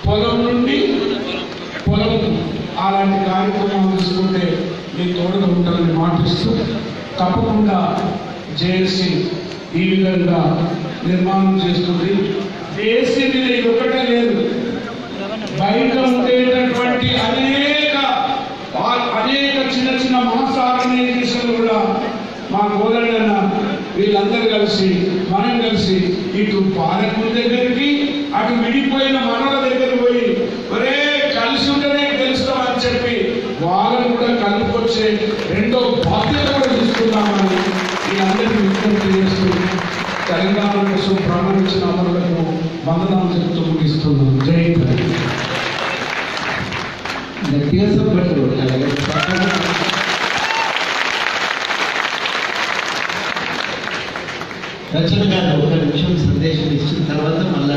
పొలం నుండి పొలం అలాంటి కార్యక్రమాలు తీసుకుంటే మీ తోడుగా ఉంటారని మాటిస్తూ తప్పకుండా జేఏసీ ఈ విధంగా నిర్మాణం చేస్తుంది. జేఏసీ మీద ఇది ఒకటే లేదు, బయట ఉండేటటువంటి అనేక చిన్న చిన్న మాస్ ఆర్గనైజేషన్లు కూడా మా గోదన్న వీళ్ళందరూ కలిసి మనం కలిసి ఇటు పాలకుల దగ్గరికి అటు విడిపోయిన మనల దగ్గరికి పోయి ఒరే కలిసి ఉంటేనే గెలుస్తామని చెప్పి వాళ్ళని కూడా కలుపుకొచ్చే రెండో బాధ్యత కూడా తీసుకున్నామని వీళ్ళందరికీ విజ్ఞప్తి చేస్తూ తెలంగాణ కోసం ప్రాణం ఇచ్చిన అమరులకు వందనాలు చెప్తూ ముగిస్తున్నాం. జై హింద్. రచన గారు ఒక నిమిషం సందేశం ఇచ్చిన తర్వాత మళ్ళీ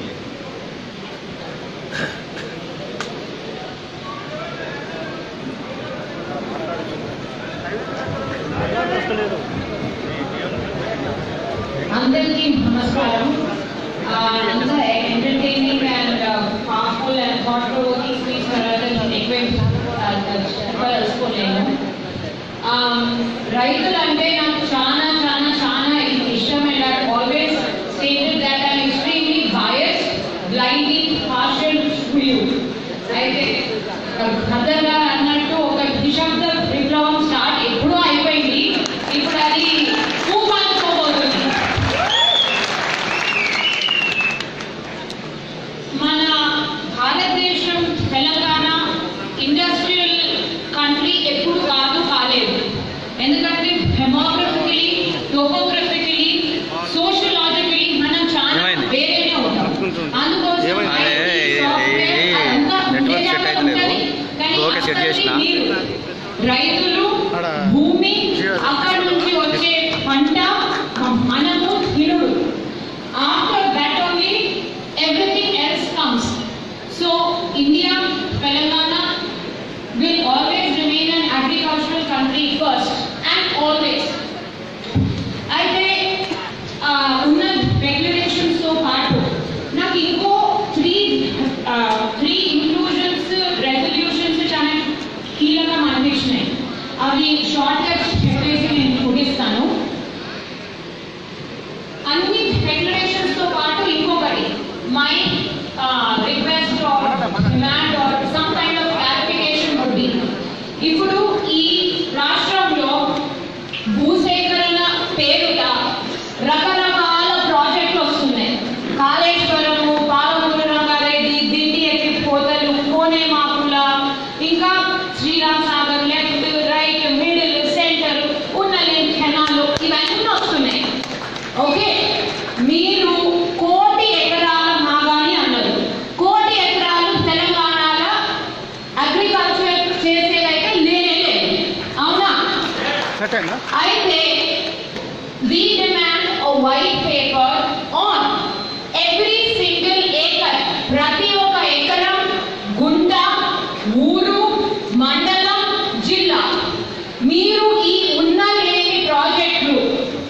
అందరికీ నమస్కారం. అంత entertaining and powerful and thought provoking speech తెలుసుకోలేను. రైతులు అంటే నాకు చాలా చాలా చాలా ఇష్టం. And I always stated that I am extremely biased, blindly partial to you. అయితే ఖద్దర్ గారు అన్నట్టు ఒక నిశ్శబ్ద విప్లవం స్టార్ట్ ఎప్పుడూ అయిపోయింది, ఇప్పుడు అది ఊపందుకోబోతుంది. మన భారతదేశం తెలంగాణ ఇండస్ట్రియల్ కంట్రీ ఎప్పుడు కాలేదు. ఎందుకంటే డెమోగ్రఫికలీ, టోపోగ్రఫికలీ, సోషియలాజికలీ మనం చాలా వేరేనే ఉంటాం. అందుకోసం రైతులు, భూమి, అక్కడి నుంచి వచ్చే పంట, మనము తినుడు. After that only everything else comes. So India, Telangana will always remain an agricultural country first and always. అయితే ఉన్న రెగ్యులేషన్స్ తో పాటు నాకు ఇంకో త్రీ ఇంక్లూజన్స్ రెజల్యూషన్స్ చాలా కీలకం అనిపించినాయి. అవి షార్ట్ గా చెప్పేసి నేను ముగిస్తాను. అన్ని రెగ్యులేషన్స్ తో పాటు ఇంకొకటి my request or demand or some kind of clarification would be, ఇప్పుడు ఈ రాష్ట్రంలో భూసేకరణ పేరుట రకరకాల ప్రాజెక్టులు వస్తున్నాయి. కాళేశ్వరము, పాలమూరు రంగారెడ్డి, దిండి ఎత్తిపోతలు, కోనేమాకుల, ఇంకా Sriram Sagar, left, right, middle, centre, ఉన్నలేని కెనాలు, ఇవన్నీ వస్తున్నాయి. ఓకే, మీరు 1 కోటి ఎకరాల మాగాని అన్నారు. 1 కోటి ఎకరాలు తెలంగాణలో అగ్రికల్చర్ చేసేదైతే లేనే లేదు, అవునా? అయితే we demand a white paper on every single acre, ప్రతి ఒక్క ఎకరం, గుంట, ఊరు, మండలం, జిల్లా. మీరు ఈ ఉన్నలేని ప్రాజెక్టులు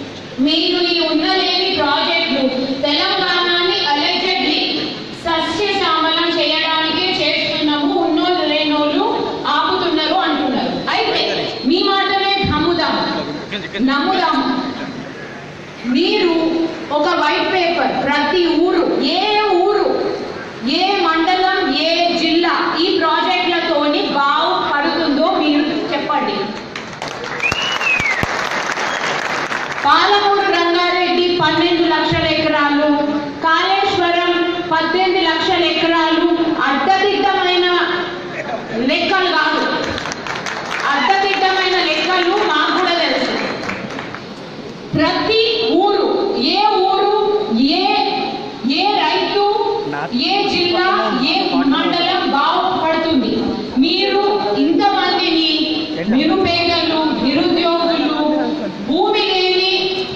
తెలంగాణని అలెజెడ్లీ సస్యశ్యామలం చేయడానికే చేస్తున్నాము, ఉన్నోళ్ళు లేనోళ్ళు ఆపుతున్నారు అంటున్నారు. అయితే మీ మాటలే నమ్ముదాం. మీరు ఒక వైట్ పేపర్ ప్రతి ఊరు, ఏ మండలం, ఏ జిల్లా ఈ ప్రాజెక్టులతోని బాగుపడుతుందో మీరు చెప్పండి. పాలమూరు రంగారెడ్డి 12 లక్షల ఎకరాలు, కాళేశ్వరం 18 లక్షల ఎకరాలు. అడ్డదిడ్డమైన లెక్కలు కాదు, అడ్డదిడ్డమైన లెక్కలు మాకు కూడా తెలుసు. ప్రతి ఊరు, ఏ రైతు, ఏ జిల్లా, ఏ మండలం బాగుపడుతుంది. మీరు ఇంతమందిని నిరుపేదలు, నిరుద్యోగులు, భూమి లేని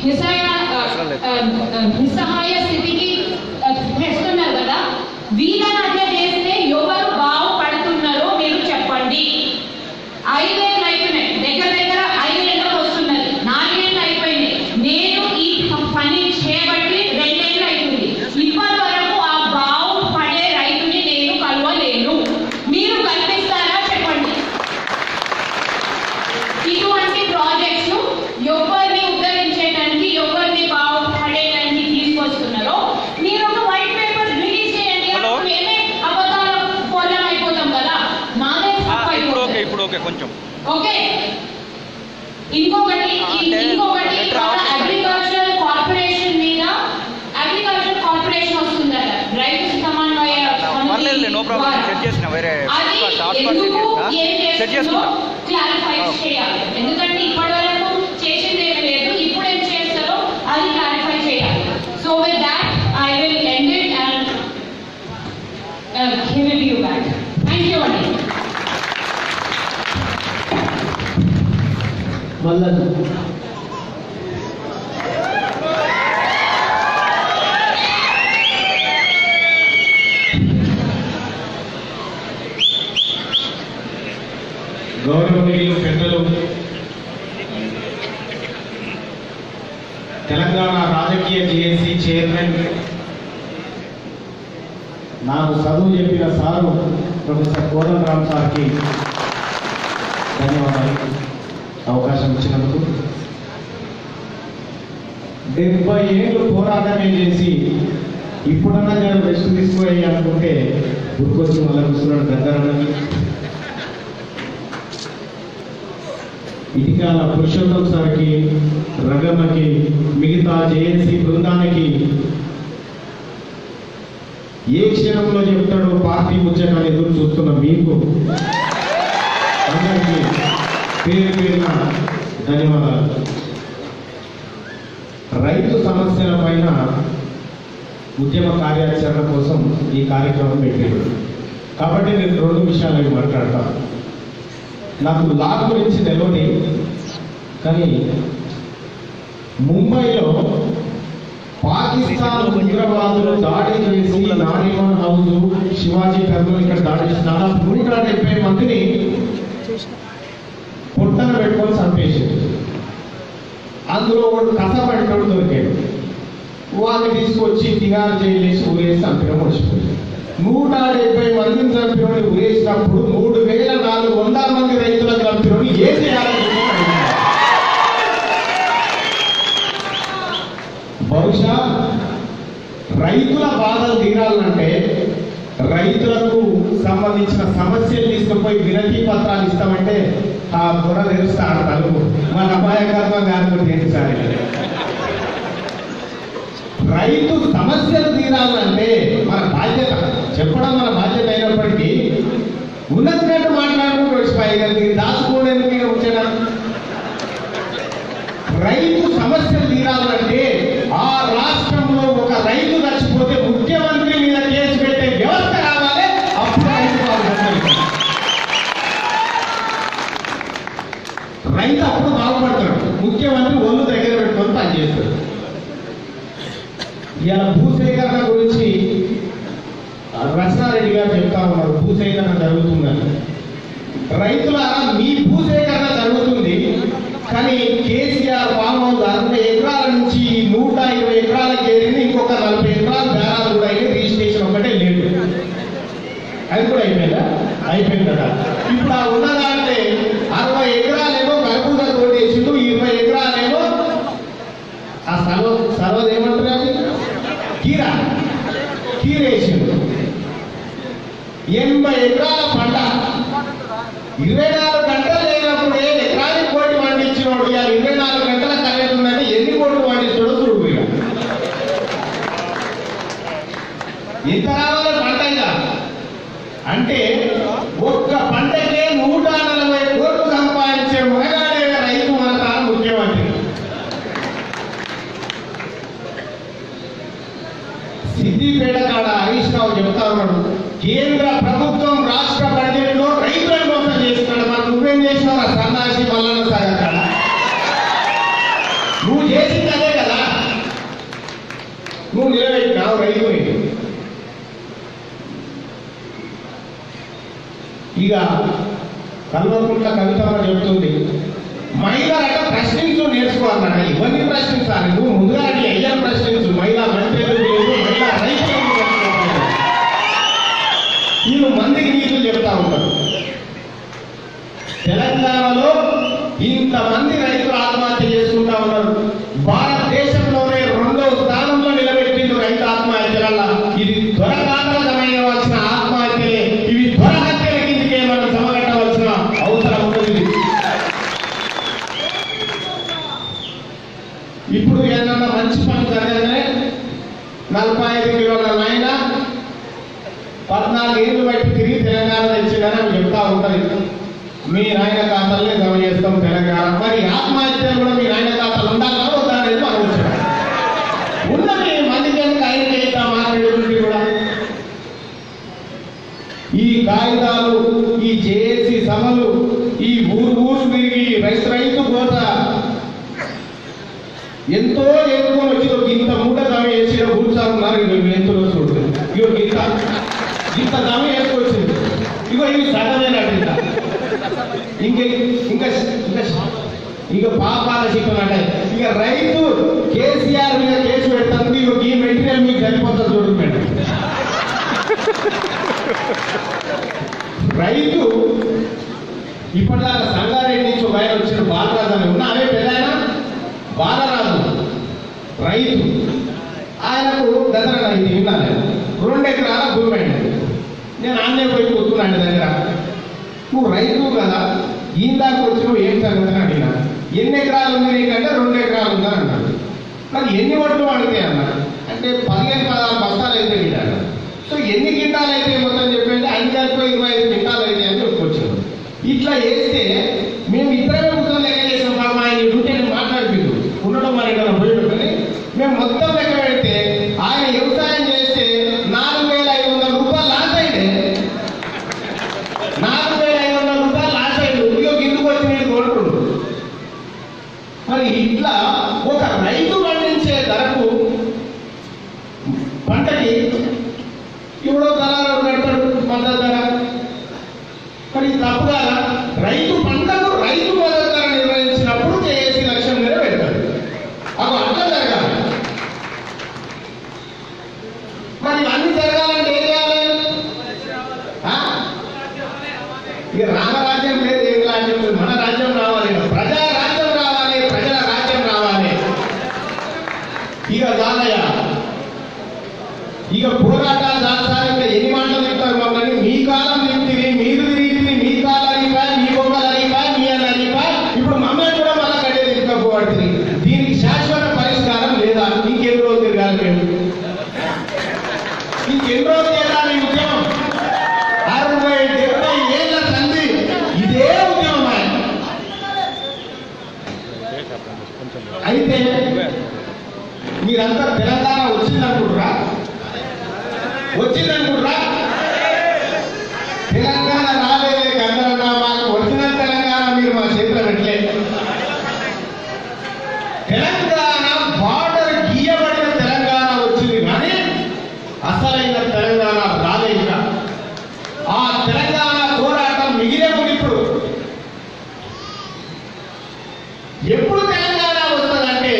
నిస్సహాయ స్థితికి తెస్తున్నారు కదా, వీళ్ళని అట్లా చేస్తే ఎవరు బాగుపడుతున్నారో మీరు చెప్పండి. 5 ఏళ్ళు అయిపోయినాయి, దగ్గర 5 ఏళ్ళు వస్తున్నది, 4 ఏళ్ళు అయిపోయినాయి. నేను ఈ పని చేయబట్టి 2 ఏళ్ళు అవుతుంది. ఇప్పటి వరకు ఆ బాగుపడే రైతుని నేను చేసిందో క్లారిఫై చేయాలి. ఎందుకంటే ఇప్పటి వరకు చేసింది ఏమీ లేదు, ఇప్పుడు ఏం చేస్తారో అది క్లారిఫై చేయాలి. So with that I will end it and give it you back. Thank you అండి. మల్లన్న గౌరవనీయులు పెద్దలు తెలంగాణ రాజకీయ జేఏసీ చైర్మన్, నాకు చదువు చెప్పిన సారు ప్రొఫెసర్ కోదండరామ్ సార్కి ధన్యవాదాలు అవకాశం ఇచ్చినందుకు. 70 ఏళ్ళు పోరాటమే చేసి ఇప్పుడన్నా నేను రెస్ట్ తీసుకోవాలి అనుకుంటే గుర్కొచ్చి మళ్ళీ కూర్చున్నాడు దగ్గరని. ఇటికాల పురుషోత్తం సార్కి, రగమ్మకి, మిగతా జేఏసీ బృందానికి ఏ క్షణంలో చెప్తాడో పార్టీ ముచ్చటని ఎదురు చూస్తున్న మీకు అందరికీ పేరు పేరున ధన్యవాదాలు. రైతు సమస్యల పైన ఉద్యమ కార్యాచరణ కోసం ఈ కార్యక్రమం పెట్టారు కాబట్టి నేను 2 విషయాలు మాట్లాడతాను. నాకు లా గురించి తెలియదు, కానీ ముంబైలో పాకిస్తాన్ ఉగ్రవాదులు దాడి చేసి నారిమన్ హౌస్, శివాజీ టెంపుల్ ఇక్కడ దాడి చేసి దాదాపు 170 మందిని పొట్టన పెట్టుకొని చంపేసారు. అందులో ఒకడు కసపడ్డోడు దొరికాడు, వాళ్ళని తీసుకొచ్చి తిహార్ జైలు వేసి ఊరేసి చంపిన మర్చిపోయాడు. 170 మందిని చంపినోని ఊరేసినప్పుడు 3400 మంది రైతులకు చంపినోని ఏం చేయాలని బహుశా రైతుల బాధలు తీరాలంటే రైతులకు సంబంధించిన సమస్యలు తీసుకుపోయి వినతి పత్రాలు ఇస్తామంటే ఆ పొర తెరుస్తా ఆడతారు. మన అపాయకత్వం కాకపోతే సరే, రైతు సమస్యలు తీరాలంటే మన బాధ్యత, చెప్పడం మన బాధ్యత అయినప్పటికీ ఉన్నట్టు మాట్లాడుకుంటూ వచ్చిపోయి దాచుకోవడానికి వచ్చాడు. రైతు సమస్యలు తీరాలంటే ఆ రాష్ట్రంలో ఒక రైతు చచ్చిపోతే ముఖ్యమంత్రి మీద కేసు పెట్టే వ్యవస్థ కావాలి. అప్పుడు రైతు అప్పుడు బాగుపడతాడు, ముఖ్యమంత్రి ఒళ్ళు దగ్గర పెట్టుకొని పనిచేస్తాడు. ఇలా భూసేకరణ గురించి రచనారెడ్డి గారు చెప్తా ఉన్నారు, భూసేకరణ జరుగుతుందని. రైతులారా, మీ భూసేకరణ జరుగుతుంది, కానీ కేసీఆర్ ఫామ్ హౌస్ 60 ఎకరాల నుంచి 120 ఎకరాలకు చేరింది. ఇంకొక 40 ఎకరాలు బేరాలు కూడా అయితే రిజిస్ట్రేషన్ ఒకటే లేదు. అది కూడా అయిపోయిందా? అయిపోయింది కదా. ఇప్పుడు ఆ ఉన్నదాంటే 60 ఎకరాలేమో కర్బూజా తోట వేసిండు, 20 ఎకరాలేమో ఆ సర్వది ఏమంటారు అది కీరేసిండు. 80 ఎకరాల పంట 24 గంటలు లేనప్పుడు ఎకరానికి కోటి పండించినోడు ఇవాళ 24 గంటల కరెంట్ ఉందంటే ఎన్ని కోట్లు పండిస్తాడో చూడు. ఇంత రావాలి పంట అంటే ఒక్క పంటకే 140 కోట్లు సంపాదించే మునగాడే రైతు మన ముఖ్యమంత్రి. సిద్దిపేట కాడ హరీష్ రావు చెప్తా ఉన్నాడు, కేంద్ర ప్రభుత్వం రాష్ట్ర బడ్జెట్ లో రైతులను మోసం చేస్తున్నాడు. మరి నువ్వేం చేసినావు? సన్నాసి మల్లన్న సాగర్ కాడ నువ్వు చేసింది అదే కదా, నువ్వు నిలబెట్టినావు రైతుని. ఇక కల్వకుంట్ల కవితమ్మ చెప్తుంది, మహిళలట ప్రశ్నించు నేర్చుకోవాలన్నట. ఇవన్నీ ప్రశ్నించాలి, నువ్వు ముందుగా అయ్యా ప్రశ్నించు. మహిళా మంత్రులు లేదు, మహిళా రైతులు వీళ్ళు మందికి నీతులు చెప్తా ఉంటారు. తెలంగాణలో ఇంతమంది రైతులు ఆత్మహత్య చేసుకుంటా ఉన్నారు. భారతదేశంలోనే 2వ స్థానంలో నిలబెట్టింది రైతు ఆత్మహత్యల. ఇది త్వరగాటలమైన ఆత్మహత్యలే, ఇవి త్వరహత్యల కిందకే మనం సమగట్టవలసిన అవసరం ఉంటుంది. ఇప్పుడు ఏదన్నా మంచి పని జరగగానే 45 కిలోల నాయన 14 ఏళ్ళు బట్టి తిరిగి తెలంగాణ తెచ్చిందని చెప్తా ఉంటుంది. మీ నాయన ఖాతాలనే జమ చేస్తాం తెలంగాణ. మరి ఆత్మహత్యలు కూడా మీ నాయన ఖాతాలు ఉండాలా వద్దా అనేది మనం వచ్చాం. ఉన్నది మందికి ఆయన చేద్దాం మాట్లాడేది కూడా. ఈ కాగితాలు, ఈ జేఏసీ సభలు, ఈ ఊరు తిరిగి రైతు కోత ఎంతో ఎదుర్కొని వచ్చి ఇంత మూట దమ వేసి కూర్చోన్నారు. ఎంతో చూడు ఇగో ఇంత దమ వేసుకొచ్చింది. ఇగో ఇవి సగమేనట్టు ఇంకా ఇంకా ఇక పాపాల చిక్కనట. ఇక రైతు కేసీఆర్ మీద కేసు పెడతాను. ఇక ఈ మెటీరియల్ మీకు సరిపోతుంది చూడండి. రైతు ఇప్పటిదాకా సంగారెడ్డి నుంచి ఒక ఆయన వచ్చిన బాలరాజు అని ఉన్నా. అవే పెద్ద బాలరాజు రైతు. ఆయనకు గదన ఇది విన్నాను. 2 ఎకరాల భూమి అయింది. నేను ఆన్నే పోయి కూర్చున్నాను దగ్గర. నువ్వు రైతు కదా, ఈందాక వచ్చినావు ఏం సంగతి అని అడిగినా. ఎన్ని ఎకరాలు ఉంది నీకంటే 2 ఎకరాలు ఉందని అన్నాడు. మరి ఎన్ని వడ్లు అడిగితే అన్నాడు. అంటే 15-16 బస్తాలు అయితే విన్నాడు. సో ఎన్ని గింటాలు అయితే మొత్తం చెప్పండి. 5-25 గింటాలు అయితే అని వచ్చాడు. ఇట్లా వేస్తే మేము ఇద్దరే కూర్చొని లెక్క చేసిన పాపం ఆయన ఉంటే మాట్లాడిపోయిండు ఉండడం మరి ఇక్కడ పోయిండు. కానీ మేము మొత్తం లెక్క పెడితే ఆయన వ్యవసాయం చేస్తే 4,500 రూపాయలు లాస్ అయింది. 4,500 రూపాయలు లాస్ అయింది. ఉద్యోగ ఇందుకు వచ్చి నేను కోరుకుంటు. మరి ఇట్లా ఒక రైతు పండించే ధరకు పంటకి ఇప్పుడు దళాలు పెడతాడు మద్దతు ధర. మరి తప్పు కదా. రైతు పంటకు రైతు మద్దతు ధర నిర్ణయించినప్పుడు కేఏసీ లక్ష్యం మీద పెడతాడు. అవి అట్లా జరగాలి. మరి ఇవన్నీ జరగాలంటే ఏం చేయాలి? ఇక రామరాజ్యం లేదు, ఏ రాజ్యం లేదు. మన రాజ్యం రావాలి, ప్రజా రాజ్యం రావాలి, ప్రజల రాజ్యం రావాలి. ఇక దానయ్య ఇక పోరాటాలు దాచాలి. ఇంకా ఎన్ని మాటలు చెప్తారు మమ్మల్ని? మీ కాలం తిరిగి మీరు తిరిగి మీ కాలం అరిగిపోయి, మీ బొమ్మలు అరిగిపోయి, మీ అని అరిగిపోయి, ఇప్పుడు మమ్మల్ని కూడా మళ్ళా కట్టే తిరగకపోతుంది. దీనికి శాశ్వత పరిష్కారం లేదా? ఇంకెన్ని రోజులు తిరగాలి మేము? ఇంకెన్ని రోజులు చేయాలి ఈ ఉద్యమం? 60-70 ఏళ్ళ సంధి ఇదే ఉద్యమం. అయితే మీరంతా తెలంగాణ వచ్చిందనుకుంటురా? తెలంగాణ రాలేదే కందరన్నా. మాకు ఒరిజినల్ తెలంగాణ మీరు మా చేతిలో పెట్టలేదు. తెలంగాణ బార్డర్ గీయబడిన తెలంగాణ వచ్చింది కానీ అసలైన తెలంగాణ రాలేదు. ఆ తెలంగాణ పోరాటం మిగిలేము. ఎప్పుడు తెలంగాణ వస్తుందంటే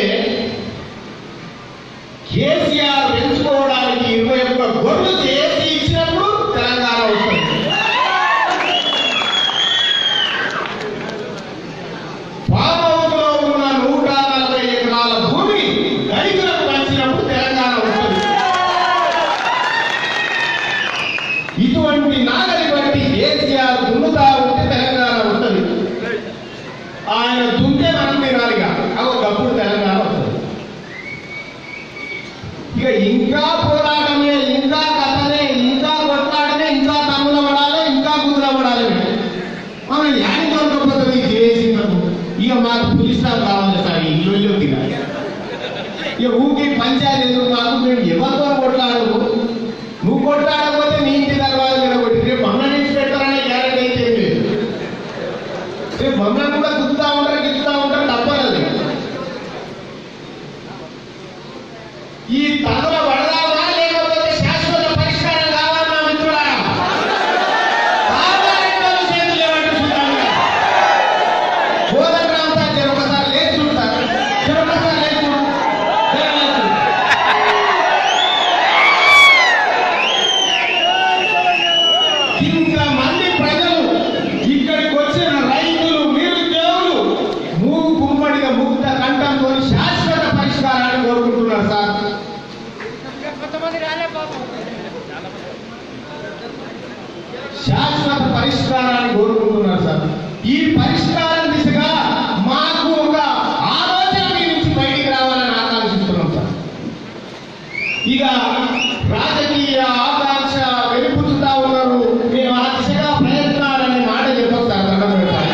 కేసీఆర్ పెంచుకోవడానికి 21 గొర్రెలు చేసి ఇచ్చినప్పుడు తెలంగాణ వస్తుంది. ఫామ్ హౌస్ లో ఉన్న 140 ఎకరాల భూమి రైతులకు పంచినప్పుడు తెలంగాణ వస్తుంది. ఇటువంటి నాగరి బట్టి కేసీఆర్ దున్నుతా ఉంటే తెలంగాణ వస్తుంది. ఆయన దున్నే మనం తినాలిగా. ఒకప్పుడు తెలంగాణ వస్తుంది. ఇక ఇంకా పోరాటమే, ఇంకా కథనే, ఇంకా కొట్లాడనే, ఇంకా తమ్ముల పడాలి, ఇంకా కుదుర పడాలి. మనం యాని దొరకపోతుంది చేసినప్పుడు. ఇక మాకు పులిస్తా కావాలి సార్, ఇల్లు తినాలి. ఇక ఊకి పంచాయతీ ఎందుకు? మాకు మేము ఎవరితో కొట్లాడు. నువ్వు కొట్లాడకపోతే నీ ఇంటి తర్వాత కొట్టి రేపు మమ్మల్ని నుంచి పెట్టాలనే గ్యారెంటీ అయితే ఏం లేదు. రేపు మమ్మల్ని కూడా గుర్తా ఉంటారు, గిచ్చుతా ఉంటారు. తప్పలేదు. ఈ తగల పడదామా లేకపోతే శాశ్వత పరిష్కారం కావాలన్నా మిత్రులారా? చేతులు లేవంటే చూద్దాం. కోదండరామ్ సార్ ఒకసారి లేచి చూడతారు. ఒకసారి లేచి ఇంతమంది ప్రజలు ఇక్కడికి వచ్చిన రైతులు, నిరుద్యోగులు మూగు కుమ్మడిగా ముక్త కంఠంతో శాశ్వత పరిష్కారాన్ని కోరుకుంటున్నారు సార్. శాశ్వత పరిష్కారాన్ని కోరుకుంటున్నారు సార్. ఈ పరిష్కారం దిశగా మాకు ఒక ఆలోచన మీ నుంచి బయటికి రావాలని ఆకాంక్షిస్తున్నాం సార్. ఇక రాజకీయ ఆకాంక్ష వెలిపుచ్చుతా ఉన్నారు. మేము ఆ దిశగా ప్రయత్నాలనే మాట చెప్పాం సార్.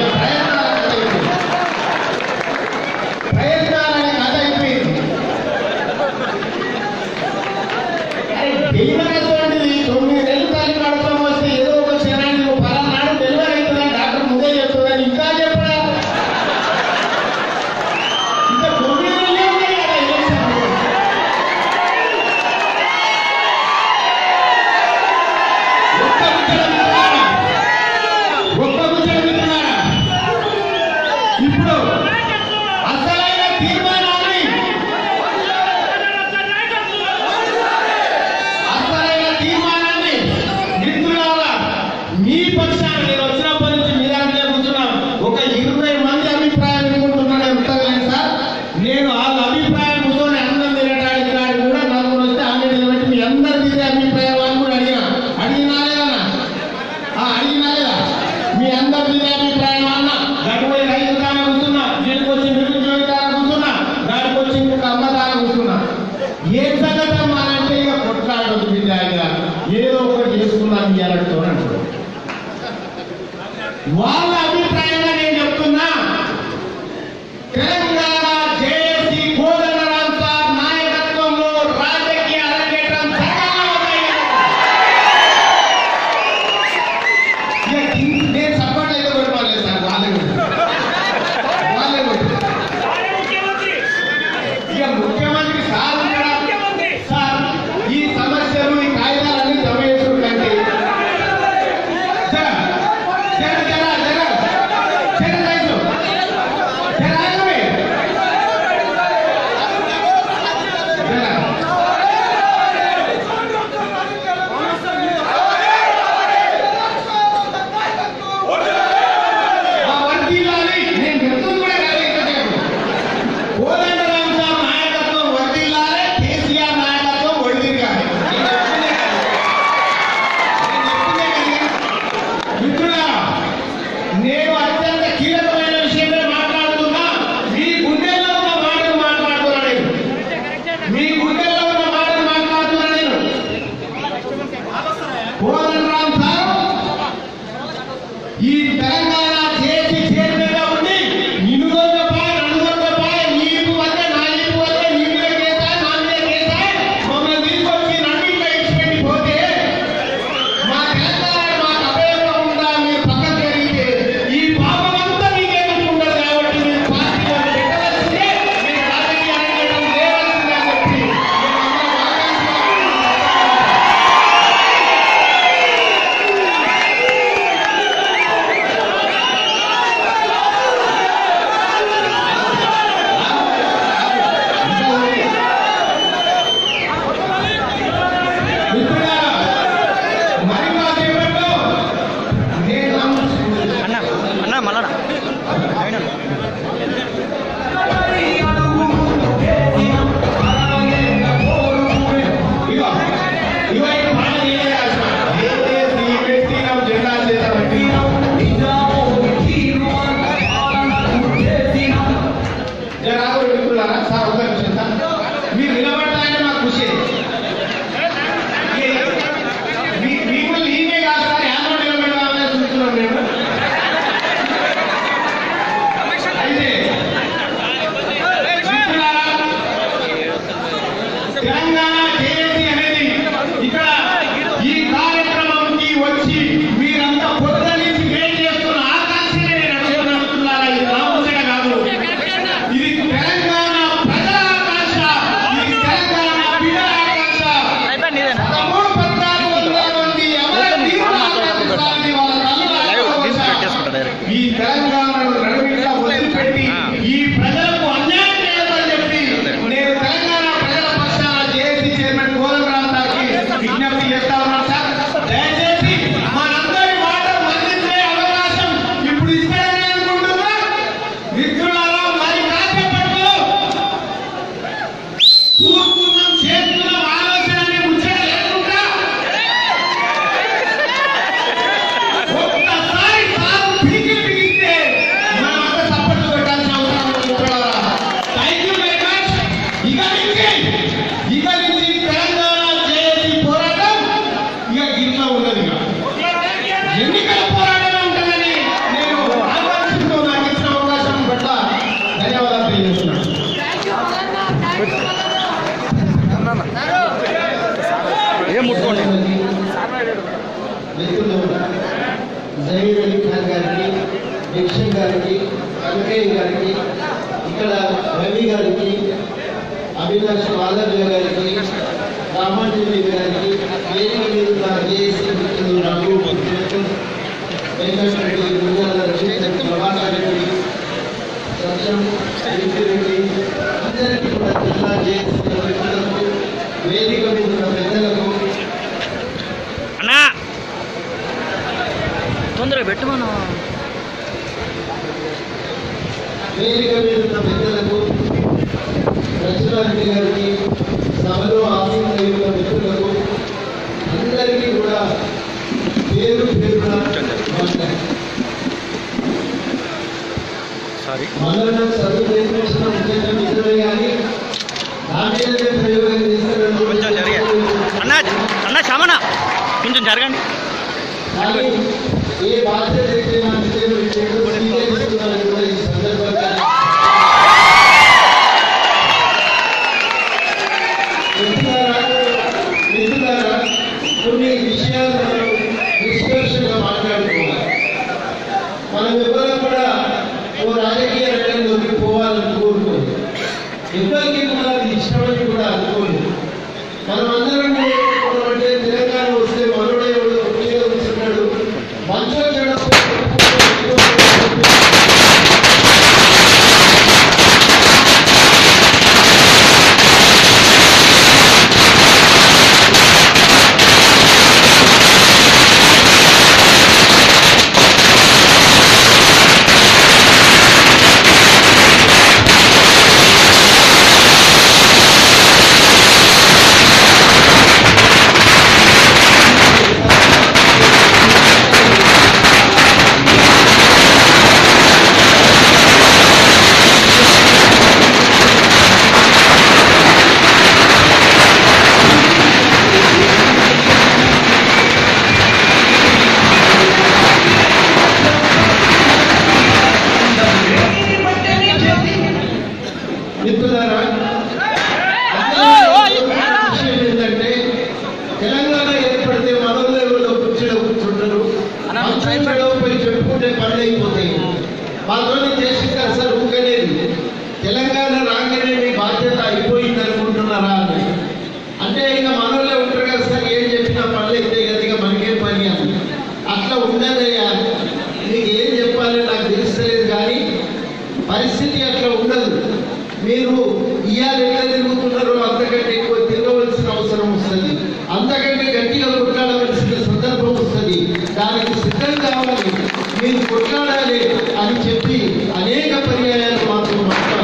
చూసుకున్నాం ఇయ్యాలతో అంటారు. వాళ్ళ అభిప్రాయంగా నేను చెప్తున్నా, తెలంగాణ జేఏసీ కోదండరాం సార్ నాయకత్వంలో రాజకీయ అరంగేట్రం నేను సపోర్ట్ అయితే కొట్టుకోలేదు సార్, వాళ్ళే ఇక ముఖ్యమంత్రి సార్ సార్ ఈ సమస్యలు ఈ కాగితాలన్నీ జమ చేసుకుంటే ఈ తెలంగాణ చేసి చేతిగా ఉండి ఇనుగొంగ పాయ నడుగొంగ పాయ నీకు వద్ద నా నీకు వద్ద నీ మీద కేసా నా మీద కేసా మమ్మల్ని తీసుకొచ్చి నన్నిట్లో ఇచ్చిపెట్టి పోతే మా తెలంగాణ మాకు అభయంగా ఉందా మీరు పక్కన జరిగితే ఈ పాపం అంతా మీకేమనుకుంటారు కాబట్టి మీరు పార్టీలో పెట్టవలసిందే, మీరు రాజకీయ అరంగేట్రం చేయవలసిందే అని చెప్పి మీరు నిలబడతాయని మాకు ఖుషి. మీకు ఈమె కాదు సార్, యాభై నిలబెట్టాలని చూస్తున్నాం మేము. అయితే తెలంగాణ జేఏసీ అనేది ఇక్కడ ఈ కార్యక్రమంకి వచ్చి మీరంతా పొద్దు నుంచి వెయిట్ చేస్తున్న ఆకాంక్షనే నేను అడుగుతున్నారా? ఇది నా ముచ్చట కాదు, ఇది తెలంగాణ ప్రజల ఆకాంక్ష, ఇది తెలంగాణ బిడ్డల ఆకాంక్ష. 13,1400 మంది అమరవీరుల ఆకాంక్షని వాళ్ళ తల్లుల ఆకాంక్ష. ఈ తెలంగాణను నడుమిట్లా వదిలిపెట్టి ఈ ప్రజలకు అన్యాయం చేయాలని చెప్పి నేను తెలంగాణ ప్రజల పక్షాన జేఏసీ చైర్మన్ కోదండరాం సార్కి విజ్ఞప్తి చేస్తా ఉన్నాను. సార్ దయచేసి మనందరి మాట మన్నించే అవకాశం ఇప్పుడు ఇస్తారని అనుకుంటున్నా. మిత్రులారా, మరి కాసేపట్లో చూస్తున్నాం చేస్తున్నాం ఆలోచనని ముచ్చట లేకుండా ఒక్కసారి సాగు పిలిస్తే మనం అంతా సపోర్ట్ పెట్టాల్సిన అవసరం ఉంది. మిత్రులారా, థ్యాంక్ యూ వెరీ మచ్. ఇక నుంచి తెలంగాణ జేఏసీ పోరాటం ఇక గిట్లా ఉండదు. ఎన్నికల పోరాటమే ఉంటుందని నేను ఆకాంక్షిస్తూ నాకు ఇచ్చిన అవకాశం పట్ల ధన్యవాదాలు తెలియజేస్తున్నాను. మిత్రులు జహీర్ అలీ ఖాన్ గారికి, దీక్షణ్ గారికి, వెంకయ్య గారికి, ఇక్కడ రవి గారికి, అవినాష్ బాలయ్య గారికి, రామాంజలి గారికి, వేదిక మీద ఉన్న జేఏసీ మిత్రులు రఘు, వెంకటరెడ్డి, గుంజాల రవి, ప్రభాకర్ రెడ్డి, సత్యం, రెడ్డి, అందరికీ కూడా జిల్లా జేఏసీ మిత్రులకు, వేదిక మీద ఉన్న పెద్దలకు, తొందరగా పెట్టమను. వేదిక మీద ఉన్న పెద్దలకు, రచనారెడ్డి గారికి, సభలో ఆసీనులైన మిత్రులకు అందరికీ కూడా పేరు పేరున మల్లన్న చదువు నేర్పించిన ముఖ్యంగా మిత్రులు కానీ నా మీద ప్రయోగం చేస్తున్నారు. అన్న క్షమణ కొంచెం కొంచెం జరగండి. కానీ ఏ బాధ్యత అయితే మన స్వీకరిస్తున్నారని కూడా ఈ సందర్భంగా మిత్రులారా కొన్ని విషయాలు మనం నిష్కర్షగా మాట్లాడుకోవాలి. మనం ఎవరు కూడా ఓ రాజకీయ రంగంలోకి పోవాలని కోరుకోదు, ఎవరికి కూడా అది ఇష్టమని కూడా అనుకోలేదు. మనం అందరం అంటే తెలంగాణ వస్తే మనోడే వస్తున్నాడు మంచో చెడు ఏంటంటే తెలంగాణ ఏర్పడితే మనోలేవులో కూర్చుంటారు, పోయి చెప్పుకుంటే పనులు అయిపోతాయి. మాతోని చేసింది అసలు ఊకలేదు. తెలంగాణ రాగానే మీ బాధ్యత అయిపోయింది అనుకుంటున్నారా అని అంటే ఇక మనోళ్ళే ఉంటారు కదా సార్, ఏం చెప్పినా పనులు అయితే కదా ఇక మనకేం పని అని. అట్లా ఉండదయ్యా, మీకు ఏం చెప్పాలో నాకు తెలుస్తలేదు కానీ పరిస్థితి అట్లా ఉండదు. మీరు ఇవాళ ఎట్లా తిరుగుతున్నారో అంతకంటే ఎక్కువ తిరగవలసిన అవసరం వస్తుంది, అంతకంటే గట్టిగా కొట్లాడవలసిన సందర్భం వస్తుంది. దానికి సిద్ధం కావాలి, మీరు కొట్లాడాలి అని చెప్పి అనేక పర్యాయాలు మాత్రం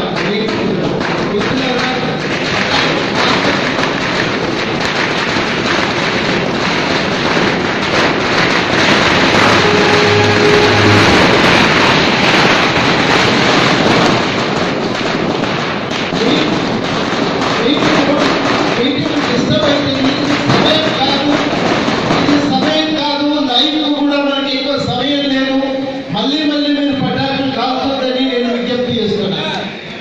సమయం కాదు, లైవ్ కూడా మనకి ఎక్కువ సమయం లేదు. మళ్ళీ మళ్ళీ మీరు పటాకులు కాల్చొద్దని నేను విజ్ఞప్తి చేస్తున్నాను.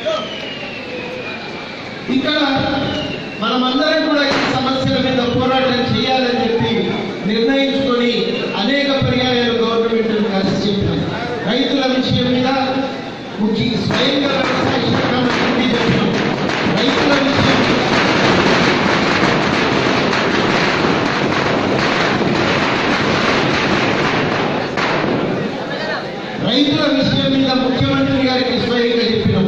ఇక్కడ మనమందరం కూడా ఈ సమస్యల మీద పోరాటం చేయాలని చెప్పి నిర్ణయించుకొని అనేక పర్యాయాలు గవర్నమెంట్ కలిసి చెప్పాం. రైతుల విషయం మీద ముఖ్యంగా స్వయంగా వ్యవసాయ శాఖ మంత్రి చెప్పాం. రైతుల విషయం మీద ముఖ్యమంత్రి గారికి స్వయంగా చెప్పినాం,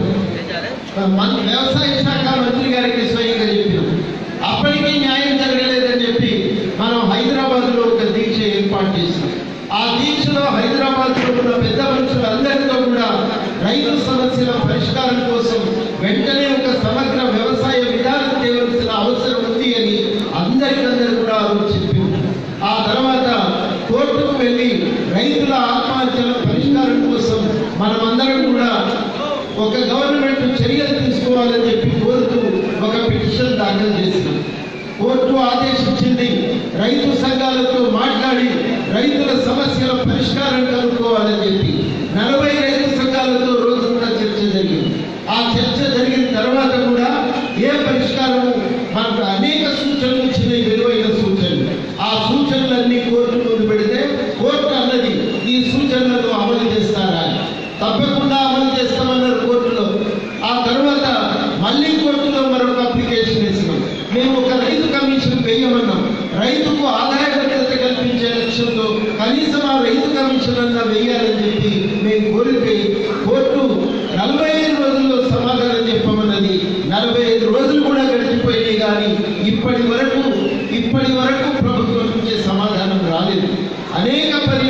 వ్యవసాయ శాఖ మంత్రి గారికి స్వయంగా చెప్పినాం. అప్పటికీ న్యాయం జరగలేదని చెప్పి మనం హైదరాబాద్లో ఒక దీక్ష ఏర్పాటు చేసాం. ఆ దీక్షలో హైదరాబాద్లో ఉన్న పెద్ద మనుషులందరితో కూడా రైతు సమస్యల పరిష్కారం కోసం వెంటనే ఒక సమగ్ర వ్యవసాయ విధానం తేవలసిన అవసరం ఉంది అని అందరికందరూ కూడా చెప్పింది. ఆ తర్వాత కోర్టుకు వెళ్ళి రైతుల ఆత్మహత్యల పరిష్కారం కోసం మనమందరం కూడా ఒక గవర్నమెంట్ చర్యలు తీసుకోవాలని చెప్పి కోరుతూ ఒక పిటిషన్ దాఖలు చేసింది. కోర్టు ఆదేశించింది రైతు సంఘాలతో మాట్లాడి రైతుల సమస్యల పరిష్కారం కనుక్కోవాలని చెప్పి 40 రైతు సంఘాలతో రోజంతా చర్చ జరిగింది. ఆ చర్చ జరిగిన తర్వాత కూడా ఏ పరిష్కారము మనకు అనేక సూచనలు ఇచ్చినాయి, విలువైన సూచనలు. ఆ సూచనలన్నీ కోర్టు ముందు పెడితే కోర్టు అన్నది ఈ సూచనలను అమలు చేస్తారా, తప్పకుండా అమలు చేస్తామన్నారు కోర్టులో. ఆ తర్వాత మళ్ళీ కోర్టులో మరొక అప్లికేషన్ వేసినాం. మేము ఒక రైతు కమిషన్ వేయమన్నాం. రైతుకు ఆదాయ భద్రత కల్పించే లక్ష్యంతో కనీసం ఆ రైతు కమిషన్ అన్నా వేయాలని చెప్పి మేము కోరితే కోర్టు 45 రోజుల్లో సమాధానం చెప్పమన్నది. 45 రోజులు కూడా గడిచిపోయినాయి కానీ ఇప్పటి వరకు ప్రభుత్వం నుంచి సమాధానం రాలేదు. అనేక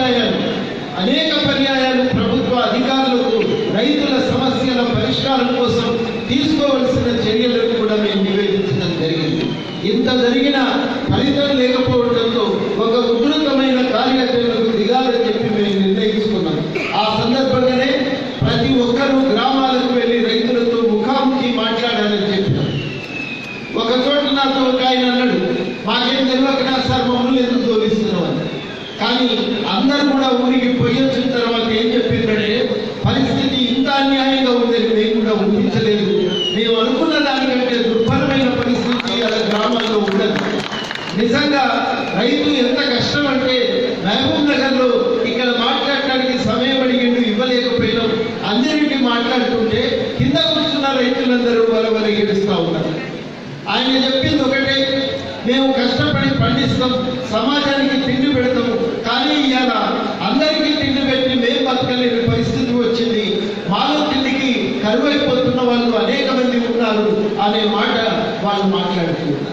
పర్యాయాలు ప్రభుత్వ అధికారులకు రైతుల సమస్యల పరిష్కారం కోసం తీసుకోవలసిన చర్యలను కూడా మేము నివేదించడం జరిగింది. ఇంత జరిగిన ఫలితం లేకపోవడంతో ఒక ఉధృతమైన కార్యాచరణకు దిగాలని చెప్పి మేము నిర్ణయించుకున్నాం. ఆ సందర్భంగానే ప్రతి ఒక్కరూ గ్రామాలకు వెళ్ళి రైతులతో ముఖాముఖి మాట్లాడాలని చెప్పినాం. ఒక చోట నాతో ఒక ఆయన అన్నాడు, మాకేం తెలియకనా సార్ మమ్మల్ని ఎందుకు తోలిస్తున్నాం. కానీ అందరూ కూడా ఊరికి పోయి వచ్చిన తర్వాత ఏం చెప్పిందంటే పరిస్థితి ఇంత అన్యాయంగా ఉందని మేము కూడా ఊహించలేదు, మేము అనుకున్న దానికంటే దుర్భరమైన పరిస్థితి అలా గ్రామాల్లో ఉండదు. నిజంగా రైతు ఎంత కష్టం అంటే మహబూబ్ నగర్లో ఇక్కడ మాట్లాడటానికి సమయం అడిగిండు, ఇవ్వలేకపోయినాం. అందరికీ మాట్లాడుతుంటే కింద కూర్చున్న రైతులందరూ వాళ్ళ ఏడుస్తూ ఉన్నారు. ఆయన చెప్పింది ఒకటే, మేము కష్టపడి పండిస్తాం, సమాజానికి తిండి పెడతాము, కానీ ఇవాళ అందరికీ తిండి పెట్టి మేము బతకలేని పరిస్థితి వచ్చింది, మాలో తిండికి కరువైపోతున్న వాళ్ళు అనేక మంది ఉన్నారు అనే మాట వాళ్ళు మాట్లాడుతున్నారు.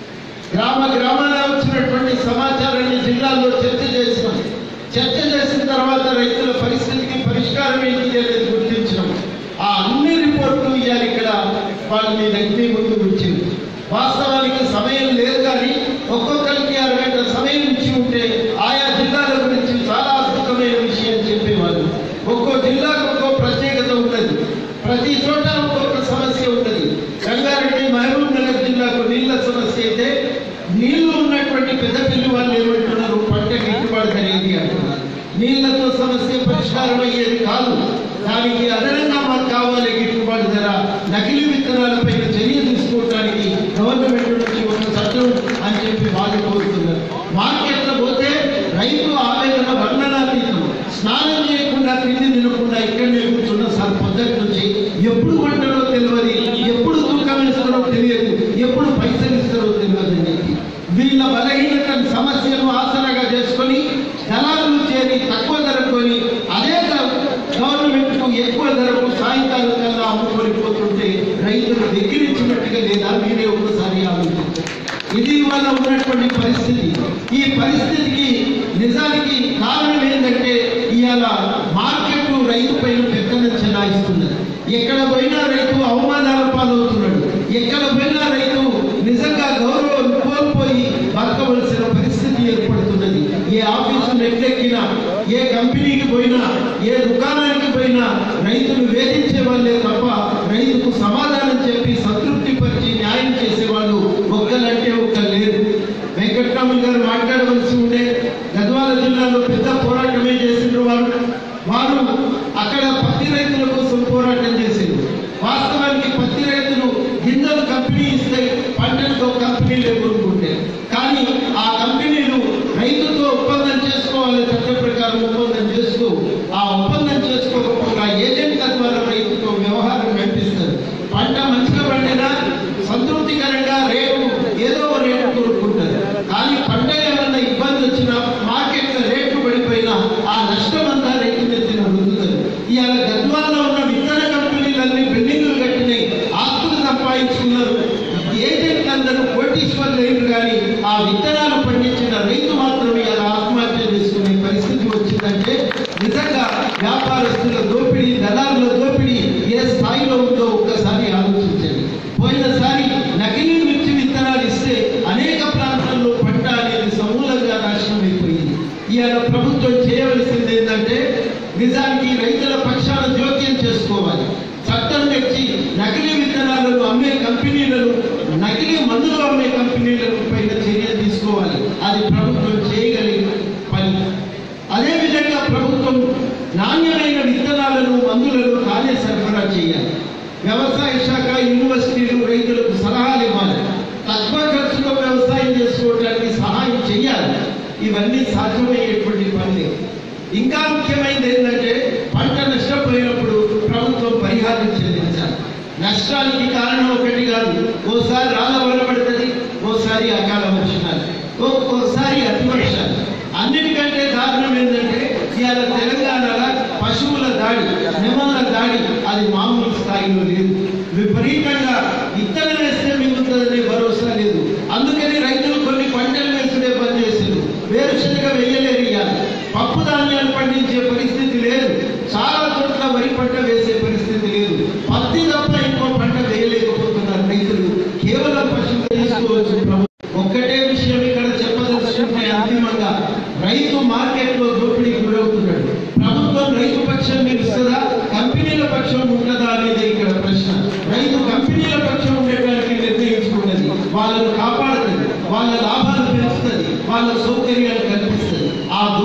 గ్రామాల వచ్చినటువంటి సమాచారాన్ని జిల్లాల్లో చర్చ చేసినాం. చర్చ చేసిన తర్వాత రైతుల పరిస్థితికి పరిష్కారం ఏంటి అనేది గుర్తించడం. ఆ అన్ని రిపోర్ట్లు ఇవాళ ఇక్కడ వాళ్ళ మీ ముందు వచ్చింది. వాస్తవానికి సమయం లేదు, కానీ ఒక్కొక్కరికి 6 గంటల సమయం ఇచ్చి ఉంటే ఆయా జిల్లాల గురించి చాలా అద్భుతమైన విషయం చెప్పేవాళ్ళు. ఒక్కో జిల్లాకు ఒక్కో ప్రత్యేకత ఉంటుంది, ప్రతి చోట ఒక్కొక్క సమస్య ఉంటుంది. రంగారెడ్డి మహబూబ్ నగర్ జిల్లాకు నీళ్ల సమస్య అయితే నీళ్లు ఉన్నటువంటి పెద్దపల్లి వాళ్ళు ఏమంటున్నారు, పంట గిట్టుబాటు అనేది అంటున్నారు. నీళ్లతో సమస్య పరిష్కారం అయ్యేది కాదు, దానికి అదనంగా మాకు కావాలి గిట్టుబాటు ధర. నకిలీ విత్తనాలపై చర్య తీసుకోవడానికి గవర్నమెంట్ నుంచి ఒక చట్టం అని చెప్పి వాళ్ళు కోరుతున్నారు. మార్కెట్లో పోతే రైతు ఆవేదన వర్ణనాతీతం. స్నానం చేయకుండా తిండి తినకుండా ఇక్కడనే కూర్చున్న సార్ పొద్దుటి నుంచి ఎప్పుడు కొంటారో తెలియదు, ఎప్పుడు తూకం ఇస్తారో తెలియదు, ఎప్పుడు పైసలు ఇస్తారో తెలియదు అని చెప్పి వీళ్ళ బలహీనత సమస్యను ఆసరాగా చేసుకొని దళారులు చేరి తక్కువ ధరకొని అదే గవర్నమెంట్కు ఎక్కువ ధరకు సాయంకాలం కల్లా అమ్ముకొని పోతుంటే రైతులు దగ్గరించినట్టుగా లేదా మీరే ఒకసారి ఆలోచించారు. ఇది ఇవాళ ఉన్నటువంటి పరిస్థితి. ఈ పరిస్థితికి నిజానికి కారణం ఏంటంటే ఇవాళ మార్కెట్ రైతు పైన పెద్దన చెలాయిస్తున్నది. ఎక్కడ పోయినా రైతు అవమానాల పాలవుతున్నాడు, ఎక్కడ పోయినా రైతు నిజంగా గౌరవం కోల్పోయి బతకవలసిన పరిస్థితి ఏర్పడుతున్నది. ఏ ఆఫీసు నెట్లెక్కినా, ఏ కంపెనీకి పోయినా, ఏ దుకాణానికి పోయినా రైతులు వేధించే వాళ్ళే తప్ప రైతుకు సమాధానం చెప్పి సంతృప్తి పరిచి న్యాయం చేసేవాళ్ళు ఒక్కలంటే ఒక్కరు లేరు. వెంకట్రామన్ గారు మాట్లాడవలసి ఉండే, గద్వాల జిల్లాలో పెద్ద పోరాటమే చేసిండ్రు వారు అక్కడ పత్తి రైతుల కోసం పోరాటం చేసిండ్రు. వాస్తవానికి పత్తి రైతులు గింజలు కంపెనీ ఇస్తే పంటలతో కంపెనీలు కొనుక్కుంటే, కానీ ఆ కంపెనీలు రైతుతో ఒప్పందం చేసుకోవాలి, చట్ట ప్రకారం ఒప్పందం చేసుకో, ఆ ఒప్పందం చేసుకోకపోగా ఏజెంట్ల ద్వారా రైతుతో వ్యవహారం కనిపిస్తుంది. పంట మంచిగా పండినా సంతృప్తికరంగా రేటు ఏదో రేటు కొనుక్కుంటారు, కానీ పంట ఏమన్నా ఇబ్బంది వచ్చినా మార్కెట్లో రేట్లు పడిపోయినా ఆ నష్టం అంతా రైతు నెత్తిన రుద్దుతుంది. ఇవాళ గద్వాలలో ఉన్న విత్తన కంపెనీలన్నీ బిల్డింగులు కట్టినాయి, ఆస్తులు సంపాదించుకున్నారు, ఏజెంట్లందరూ కోటీశ్వర్లు లేరు, కానీ ఆ విత్తనాలు పండించిన రైతు మాత్రం ఇలా ఆత్మహత్య చేసుకునే పరిస్థితి వచ్చిందంటే నిజంగా వ్యాపారస్తుల దోపిడీ, దళారుల దోపిడీ ఏ స్థాయిలో ఉందో ఒక్కసారి ఆలోచించండి. పోయినసారి నకిలీ మిర్చి విత్తనాలు ఇస్తే అనేక ప్రాంతాల్లో పంట అనేది సమూలంగా నాశనం అయిపోయింది. ఇవాళ ప్రభుత్వం చేయవలసింది ఏంటంటే నిజానికి రైతుల పక్షాన జోక్యం చేసుకోవాలి. చట్టం తెచ్చి నకిలీ విత్తనాలను అమ్మే కంపెనీలను, నకిలీ మందులు అమ్మే కంపెనీలను పైన చర్య తీసుకోవాలి. అది ప్రభుత్వం చేయగలిగిన పని. అదేవిధంగా ప్రభుత్వం నాణ్యమైన విత్తనాలను, మందులను తానే సరఫరా చేయాలి. వ్యవసాయ శాఖ, యూనివర్సిటీలు రైతులకు సలహాలు ఇవ్వాలి, తక్కువ ఖర్చులో వ్యవసాయం చేసుకోవడానికి సహాయం చేయాలి. ఇవన్నీ సాధ్యమయ్యేటువంటి పనులే. ఇంకా ముఖ్యమైనది ఏంటంటే పంట నష్టపోయినప్పుడు ప్రభుత్వం పరిహారం చెల్లించాలి. నష్టానికి కారణం ఒకటి కాదు, ఓసారి రాళ్ళ వలబడుతుంది, ఓసారి అకాల వర్షాలు, ఒక్కోసారి అతివర్షాలు. అన్నిటికంటే దారుణం ఏంటంటే ఇవాళ తెలంగాణలో పశువుల దాడి, నెమళ్ళ దాడి అది మామూలు స్థాయిలో లేదు. విపరీతంగా విత్తనం వేస్తే మిగులుతుందనే భరోసా లేదు. అందుకని రైతులు కొన్ని పంటలు వేసుకునే పని చేశారు. వేరుశనగ వేయలేరు, ఇవ్వాలి పప్పు ధాన్యాలు పండించే పరిస్థితి లేదు, చాలా చోట్ల వరి పంట వేసే పరిస్థితి లేదు, పత్తి తప్ప ఇంకో పంట వేయలేకపోతున్నారు రైతులు. కేవలం పశువులు తీసుకోవచ్చు. ఒక్కటే విషయం ఇక్కడ చెప్పదలుచుకుంటే అంతిమంగా, రైతు మార్కెట్లో దోపిడీకి గురవుతున్నాడు. ప్రభుత్వం రైతు పక్షం నిలుస్తుందా, కంపెనీల పక్షం ఉంటుందా అనేది ఇక్కడ ప్రశ్న. రైతు కంపెనీల పక్షం ఉండడానికి నిర్ణయించుకున్నది, వాళ్ళను కాపాడుతుంది, వాళ్ళ లాభాలు పెంచుతుంది, వాళ్ళ సౌకర్యాలు కల్పిస్తుంది. ఆ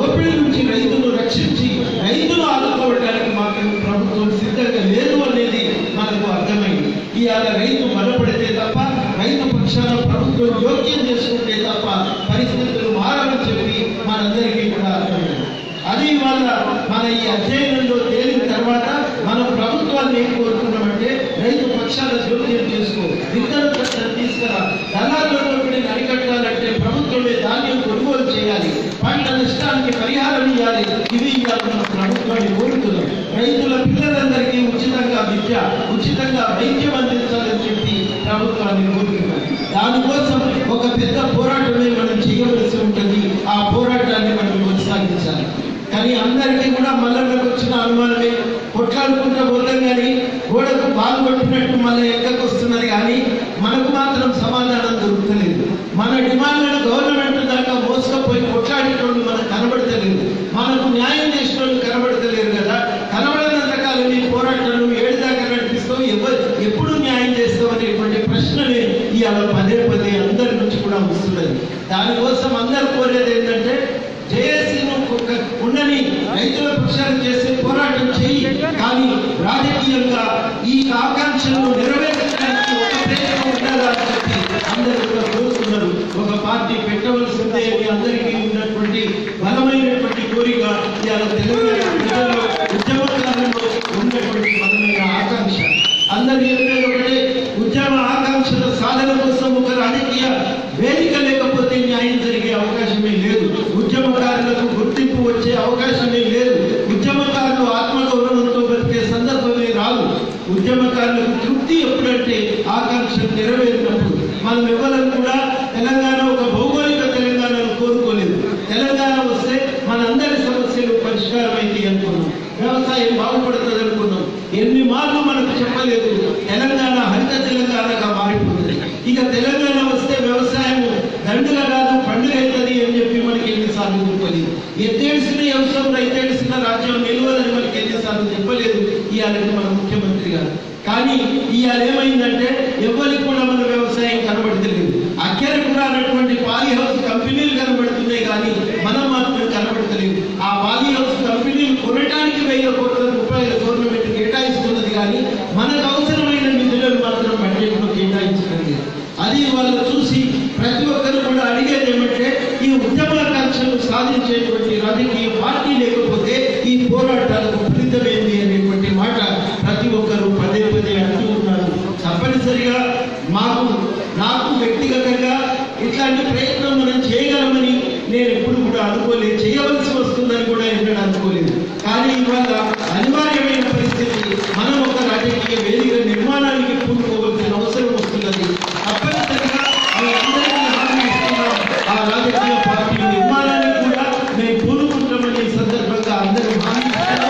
మన ఈ అధ్యయనంలో తేలిన తర్వాత మన ప్రభుత్వాన్ని ఏం కోరుకున్నామంటే రైతు పక్షాల జోక్యం చేసుకో, విత్తన చట్టం తీసుకురా, దళారుల దోపిడీని అరికట్టాలంటే ప్రభుత్వమే ధాన్యం కొనుగోలు చేయాలి, పంట నష్టానికి పరిహారం ఇవ్వాలి. ఇవి మన ప్రభుత్వాన్ని కోరుతున్నాం. రైతుల పిల్లలందరికీ ఉచితంగా విద్య, ఉచితంగా వైద్యం అందించాలని చెప్పి ప్రభుత్వాన్ని కోరుతున్నాం. దానికోసం ఒక పెద్ద పోరాటమే మనం చేయవలసి ఉంటుంది. ఆ పోరాటాన్ని మనం కొనసాగించాలి. కానీ అందరికీ కూడా మల్లన్నకు వచ్చిన అనుమానమే, కొట్లాడుకుంటూ పోతాం కానీ గోడకు బాలు కొట్టినట్టు మళ్ళీ ఎక్కడికి వస్తున్నది, కానీ మనకు మాత్రం సమాధానం దొరుకుతలేదు. మన డిమాండ్లను గవర్నమెంట్ దాకా మోసుకపోయి కొట్లాడేటోళ్ళు మనకు కనబడతలేదు, మనకు న్యాయం చేసేటోళ్ళు కనబడతలేరు కదా. కనబడినంత కాలం ఈ పోరాటాలు ఏడు దాకా నడిపిస్తావు, ఎప్పుడు న్యాయం చేస్తావు అనేటువంటి ప్రశ్నలే ఇవాళ పదే పదే అందరి నుంచి కూడా వస్తున్నది. దానికోసం అందరు కోరేది ఏంటంటే జేఏసీను ఉండని, రైతుల పక్షాన్ని చేసే పోరాటం చేయి, కానీ రాజకీయంగా ఈ ఆకాంక్షలను నెరవేర్చడానికి ఒక ప్రయత్నం ఉండాలా అని చెప్పి అందరూ కూడా కోరుతున్నారు. ఒక పార్టీ పెట్టవలసిందే అని అందరికీ ఉన్నటువంటి బలమైనటువంటి కోరిక ఇవాళ తెలంగాణ ప్రజల్లో, ఉద్యమకాలంలో ఉన్నటువంటి బలమైన ఆకాంక్ష. అందరి చెప్పేది ఒకటే, ఉద్యమ ఆకాంక్షల సాధన కోసం ఒక రాజకీయ వేదిక లేకపోతే న్యాయం జరిగే అవకాశమే లేదు. ఉద్యమకారులకు గుర్తింపు వచ్చే అవకాశమే లేదు. ఉద్యమకారులు ఆత్మగౌరవంతో బతికే సందర్భమే రాదు. ఉద్యమకారులకు తృప్తి ఎప్పుడంటే ఆకాంక్షలు నెరవేరినప్పుడు. మనం ఎవరం కూడా తెలంగాణ ఒక భౌగోళిక తెలంగాణను కోరుకోలేదు. తెలంగాణ వస్తే మనందరి సమస్యలు పరిష్కారం అయితే అనుకున్నాం, వ్యవసాయం బాగుపడుతుంది అనుకున్నాం. ఎన్ని మార్లు మనకు చెప్పలేదు తెలంగాణ హరిత తెలంగాణగా మారిపోతుంది. ఇక తెలంగాణ వస్తే వ్యవసాయం దండుగా కాదు పండుగ అవుతుంది అని చెప్పి మనకి ఎన్నిసార్లు చెప్పలేదు. ఎత్తేడిసిన వ్యవసాయం రైతేడిసిన రాజ్యం నిలవదని మనకి ఎన్నిసార్లు చెప్పలేదు ఇవాళకి మన ముఖ్యమంత్రి గారు. కానీ ఇవాళ ఏమైందంటే ఎవరికి కూడా మన వ్యవసాయం కనబడతలేదు. అక్కర కూడా అన్నటువంటి పాలీ హౌస్ కంపెనీలు కనబడుతున్నాయి, కానీ మనం మాత్రం కనబడతలేదు. ఆ పాలీ హౌస్ కంపెనీలు కొనడానికి 1000 కోట్ల రూపాయలు గవర్నమెంట్ కేటాయిస్తున్నది, కానీ మనకు అవసరమైన నిధులను మాత్రం బడ్జెట్లో కేటాయించడం లేదు. అది వాళ్ళు చూసి ప్రతి ఒక్కరు కూడా అడిగేది ఏమంటే, ఈ ఉద్యమాకాంక్షలు సాధించేటువంటి రాజకీయ పార్టీ లేకపోతే ఈ పోరాటాలకు ఫలితమేంది అనేటువంటి మాట ప్రతి ఒక్కరు పదే పదే అంటూ ఉన్నారు. తప్పనిసరిగా నాకు వ్యక్తిగతంగా ఇట్లాంటి ప్రయత్నం మనం చేయగలమని నేను ఎప్పుడు కూడా అనుకోలేదు, చేయవలసి వస్తుందని కూడా ఎన్నడూ అనుకోలేదు. కానీ ఇవాళ అనివార్యమైన పరిస్థితి, మనం ఒక రాజకీయ వేదిక నిర్మాణానికి పూనుకోవాల్సిన అవసరం వస్తున్నది. తప్పనిసరిగా మీ అందరికీ హామీ ఇస్తున్నాం, ఆ రాజకీయ పార్టీ నిర్మాణానికి కూడా మేము పూనుకుంటామని ఈ సందర్భంగా అందరూ హామీ ఇస్తున్నాం.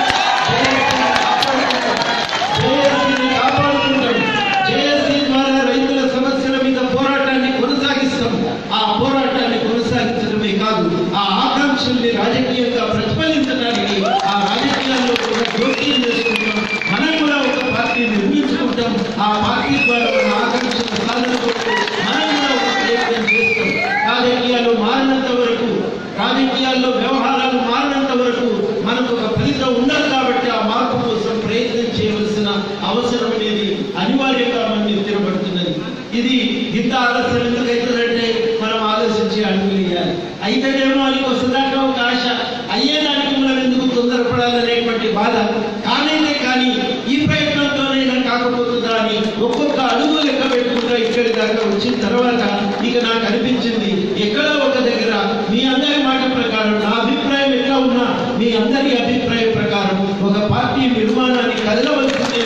కాపాడుకుంటాం. జేఏసీ ద్వారా రైతుల సమస్యల మీద పోరాటాన్ని కొనసాగిస్తాం. ఆ పోరాటాన్ని కొనసాగించడమే కాదు, ఆ ఆకాంక్షల్ని రాజకీయంగా ప్రతిఫలించడానికి ఆ రాజకీయాల్లో కూడా జోక్యం చేసుకుంటాం. మనం కూడా ఒక పార్టీ నిర్మించుకుంటాం. ఆ పార్టీ ద్వారా మన ఆకాంక్షల సాధన కొరకు మనం కూడా ఒక ప్రయత్నం చేస్తాం. రాజకీయాలు మారినంత వరకు, రాజకీయాల్లో వ్యవహారాలు మారినంత వరకు మనకు ఒక ఫలితం ఉండదు. కాబట్టి ఆ మార్పు కోసం ప్రయత్నం చేయవలసిన అవసరం అనేది అనివార్యంగా మనం తిరగబడుతున్నది. ఇది ఇంత ఆలస్యం ఎందుకు అవుతుందంటే మనం ఆలోచించి అడుగులు వేయాలి. అయితేనేమో అని వస్తుందాకా ఒక ఆశ, అయ్యేదానికి మనం ఎందుకు తొందరపడాలనేటువంటి బాధ. కానీ ఈ ప్రయత్నంతోనైనా కాకపోతుందా అని ఒక్కొక్క అడుగు లెక్క పెట్టుకుంటా ఇక్కడి దాకా వచ్చిన తర్వాత ఇక నాకు అనిపించింది, ఎక్కడో ఒక దగ్గర మీ అందరి మాట ప్రకారం, నా అభిప్రాయం ఎట్లా ఉన్నా మీ అందరి అభిప్రాయం ప్రకారం ఒక పార్టీ నిర్మాణానికి కదలవలసిందే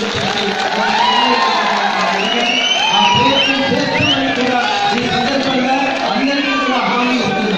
ఆ ప్రయత్నం చేస్తామని కూడా ఈ సందర్భంగా అందరికీ కూడా హామీ ఇస్తున్నారు.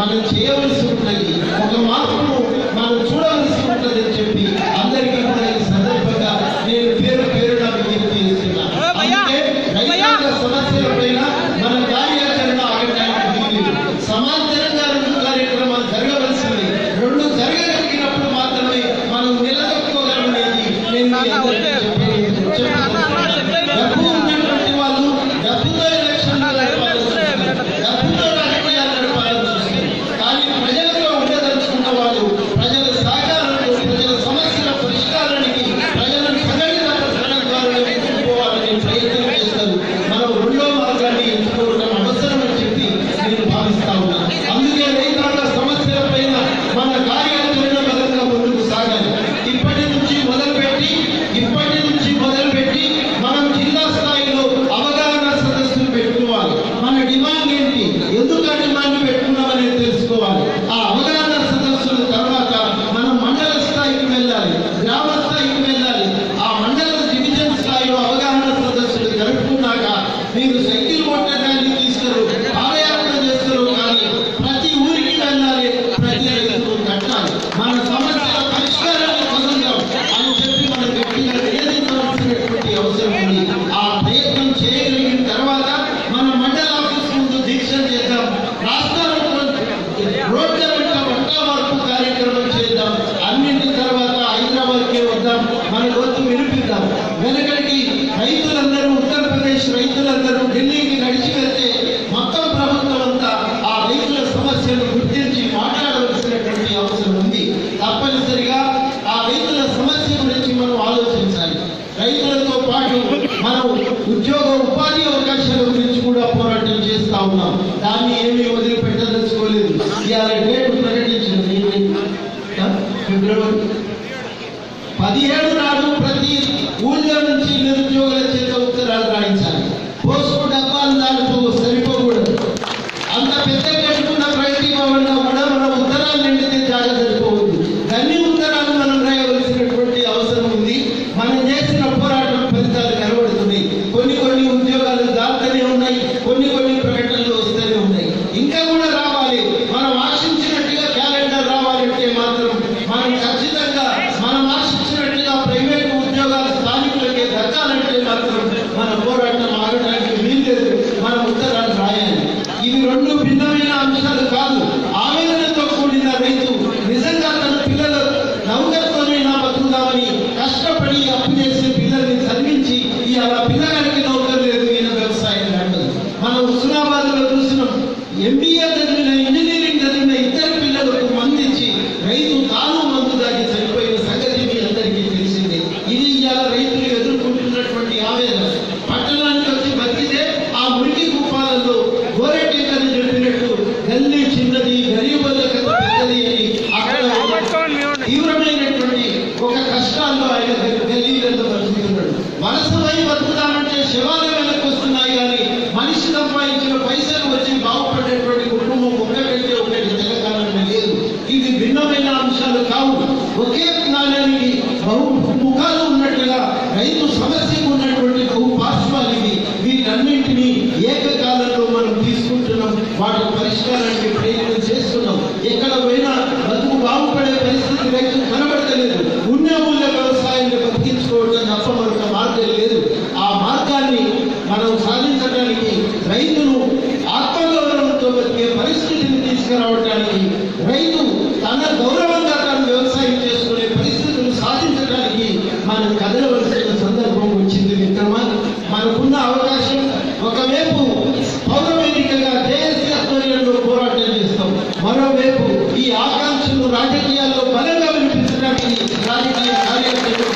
మనం చేయవలసి ఉంటుంది, ఒక మార్పును మనం చూడవలసి ఉంటుంది అని చెప్పి అందరికీ కూడా ఈ సందర్భంగా నేను పేరున విజ్ఞప్తి చేస్తున్నాను. అందుకే రైతాంగ సమస్యల పైన మన కార్యాచరణ ఆగడానికి వీలు. సమాంతరంగా 2 కార్యక్రమాలు జరగవలసింది. 2 జరగగలిగినప్పుడు మాత్రమే మనం నిలదొక్కుకోగలమనేది నేను మీ అందరికీ డబ్బు ఉన్నటువంటి వాళ్ళు డబ్బుతో ఎలక్షన్లు డబ్బుతో రాజకీయాలు నడపాలని చూస్తారు. కానీ ప్రజలతో ఉండదలుచుకున్న వాళ్ళు ప్రజల సహకారంతో ప్రజల సమస్యల పరిష్కారానికి ప్రజలను సంఘటితం ద్వారా ఎంచుకోవాలని ప్రయత్నం చేస్తారు. మనం 2వ మార్గాన్ని ఎంచుకోవడం అవసరం అని చెప్పి నేను భావిస్తా ఉన్నాను. అందుకే రైతాంగ సమస్యల పైన మన కార్యాచరణ బలంగా ముందుకు సాగాలి. ఇప్పటి నుంచి మొదలుపెట్టి మనం జిల్లా స్థాయిలో అవగాహన సదస్సులు పెట్టుకోవాలి. మన డిమాండ్ ఏంటి, ఎందుకు ఆ డిమాండ్ పెట్టుకున్నామనేది తెలుసుకోవాలి. ఆ అవగాహన సదస్సుల తర్వాత మనం మండల స్థాయికి వెళ్ళాలి, గ్రామ స్థాయికి వెళ్ళాలి. ఆ మండల డివిజన్ స్థాయిలో అవగాహన సదస్సులు జరుపుకున్నాక మీరు సైకిల్ కొట్టడానికి తీసుకెళ్ళు, పాదయాత్ర చేస్తారు, కానీ ప్రతి ఊరికి వెళ్ళాలి, ప్రతి రైతుకు కట్టాలి. మన సమస్యల పరిష్కారాన్ని పొందుతాం అని చెప్పి మనం గట్టిగా నివేదించవలసినటువంటి అవసరం ఉంది. ఆ ప్రయత్నం చేయగలిగిన తర్వాత మన మండల ఆఫీస్ ముందు దీక్ష చేద్దాం, రాష్ట్రాలకు రోడ్ల వెంట వట్టా మార్పు కార్యక్రమం చేద్దాం. అన్నింటి తర్వాత హైదరాబాద్కే వద్దాం, మన గొంతు వినిపిద్దాం. వెనకడికి రైతులందరూ ఉత్తరప్రదేశ్ రైతులందరూ ఢిల్లీకి నడిచి వెళ్తే మొత్తం ప్రభుత్వం అంతా ఆ రైతుల సమస్యను గుర్తించి మాట్లాడవలసినటువంటి అవసరం ఉంది. తప్పనిసరిగా ఆ రైతుల సమస్య గురించి మనం ఆలోచించాలి. రైతులతో పాటు మనం ఉపాధి అవకాశాల గురించి కూడా పోరాటం చేస్తా ఉన్నాం. దాన్ని ఏమీ వదిలిపెట్టదలుచుకోలేదు. ఇవాళ డేట్ ప్రకటించింది ఫిబ్రవరి 17 నాడు ప్రతి ఊళ్ళో నుంచి నిరుద్యోగుల చేత ఉత్తరాలు రాయించాలి. పోస్టు డబ్బాలు దాంట్లో సరిపోకూడదు. అంత పెద్ద కట్టుకున్న ప్రగతి భవన్లో కూడా మన ఉత్తరాలు నిండితే జాగా సరిపోవద్దు. అన్ని ఉత్తరాలు మనం రాయవలసినటువంటి అవసరం ఉంది. మనం చేసిన పోరాటం ఫలితాలు కనబడుతున్నాయి. కొన్ని ఉద్యోగాలు దాస్తూనే ఉన్నాయి, కొన్ని ప్రకటనలు వస్తూనే ఉన్నాయి. ఇంకా కూడా రావాలి. మనం ఆశించినట్టుగా క్యాలెండర్ రావాలంటే మాత్రం మనం ఖచ్చితంగా మనం ఆశించినట్టుగా ప్రైవేటు ఉద్యోగాలు స్థానికులకే దక్కాలంటే మాత్రం మన పోరాటం ఆగడానికి వీల్లేదు. మనం ఉత్తరాలు రాయాలి. ఇవి 2 భిన్నమైన అంశాలు కాదు. ఆవేదనతో కూడిన రైతు నిజంగా తన పిల్లల నౌకర్తోనైనా బతుకుదామని కష్టపడి అప్పు చేసి పిల్లల్ని చదివించి ఇవాళ పిల్లగానికి నౌకర్ లేదు, ఈయన వ్యవసాయం అంటది. మనం హుస్నాబాద్ లో చూసినాం. MBA చదివిన ఇంజనీరింగ్ చదివిన 2 పిల్లలకు మందించి రైతు తాను మందు దాగి చనిపోయిన సంగతి మీ అందరికీ తెలిసిందే. ఇది ఇవాళ రైతులు ఎదుర్కొంటున్నటువంటి ఆవేదన. పట్టణానికి వచ్చి బతికితే ఆ మురికి కుప్పాలలో గోరెటికని చెప్పినట్టు గల్లీ చిన్నది, గరీబులకు పెద్దది అని అక్కడ తీవ్రమైనటువంటి ఒక కష్టాల్లో ఆయన గల్లీలలో బతుకుతున్నాడు. వలసమై బతుకుతామంటే శవాలు వెనక్కి వస్తున్నాయి, కానీ మనిషి సంపాదించిన పైసలు వచ్చి బాగుపడేటువంటి కుటుంబం ఒకటంటే ఒకటి తెలంగాణలో లేదు. ఇవి భిన్నమైన అంశాలు కావు. ఒకే నాణ్యానికి బహుముఖాలు ఉన్నట్లుగా రైతు సమస్యకు ఉన్నటువంటి బహుపార్శ్వాలు ఇవి. వీటన్నింటినీ ఏకకాలంలో మనం తీసుకుంటున్నాం, వాటి పరిష్కారానికి ప్రయత్నం చేస్తున్నాం. ఎక్కడ పోయినా బతుకు బాగుపడే పరిస్థితి రైతు కనబడతలేదు. ఉన్న ఊళ్ళ వ్యవసాయాన్ని బతికించుకోవడం తప్ప మరొక మార్గం లేదు. ఆ మార్గాన్ని మనం సాధించడానికి రైతును ఆత్మగౌరవంతో బతికే పరిస్థితిని తీసుకురావడానికి, రైతు తన గౌరవంగా తాను వ్యవసాయం చేసుకునే పరిస్థితులు సాధించడానికి మనం కదలవలసిన సందర్భం వచ్చింది. మిత్రమా, మనకున్న అవకాశం ఒకవైపు పౌరవేదికగా జేఏసీ ఆధ్వర్యంలో పోరాటం చేస్తాం, మరోవైపు ఈ ఆకాంక్షలు రాజకీయాల్లో బలంగా వినిపించడానికి రాజకీయ కార్యక్రమాలు.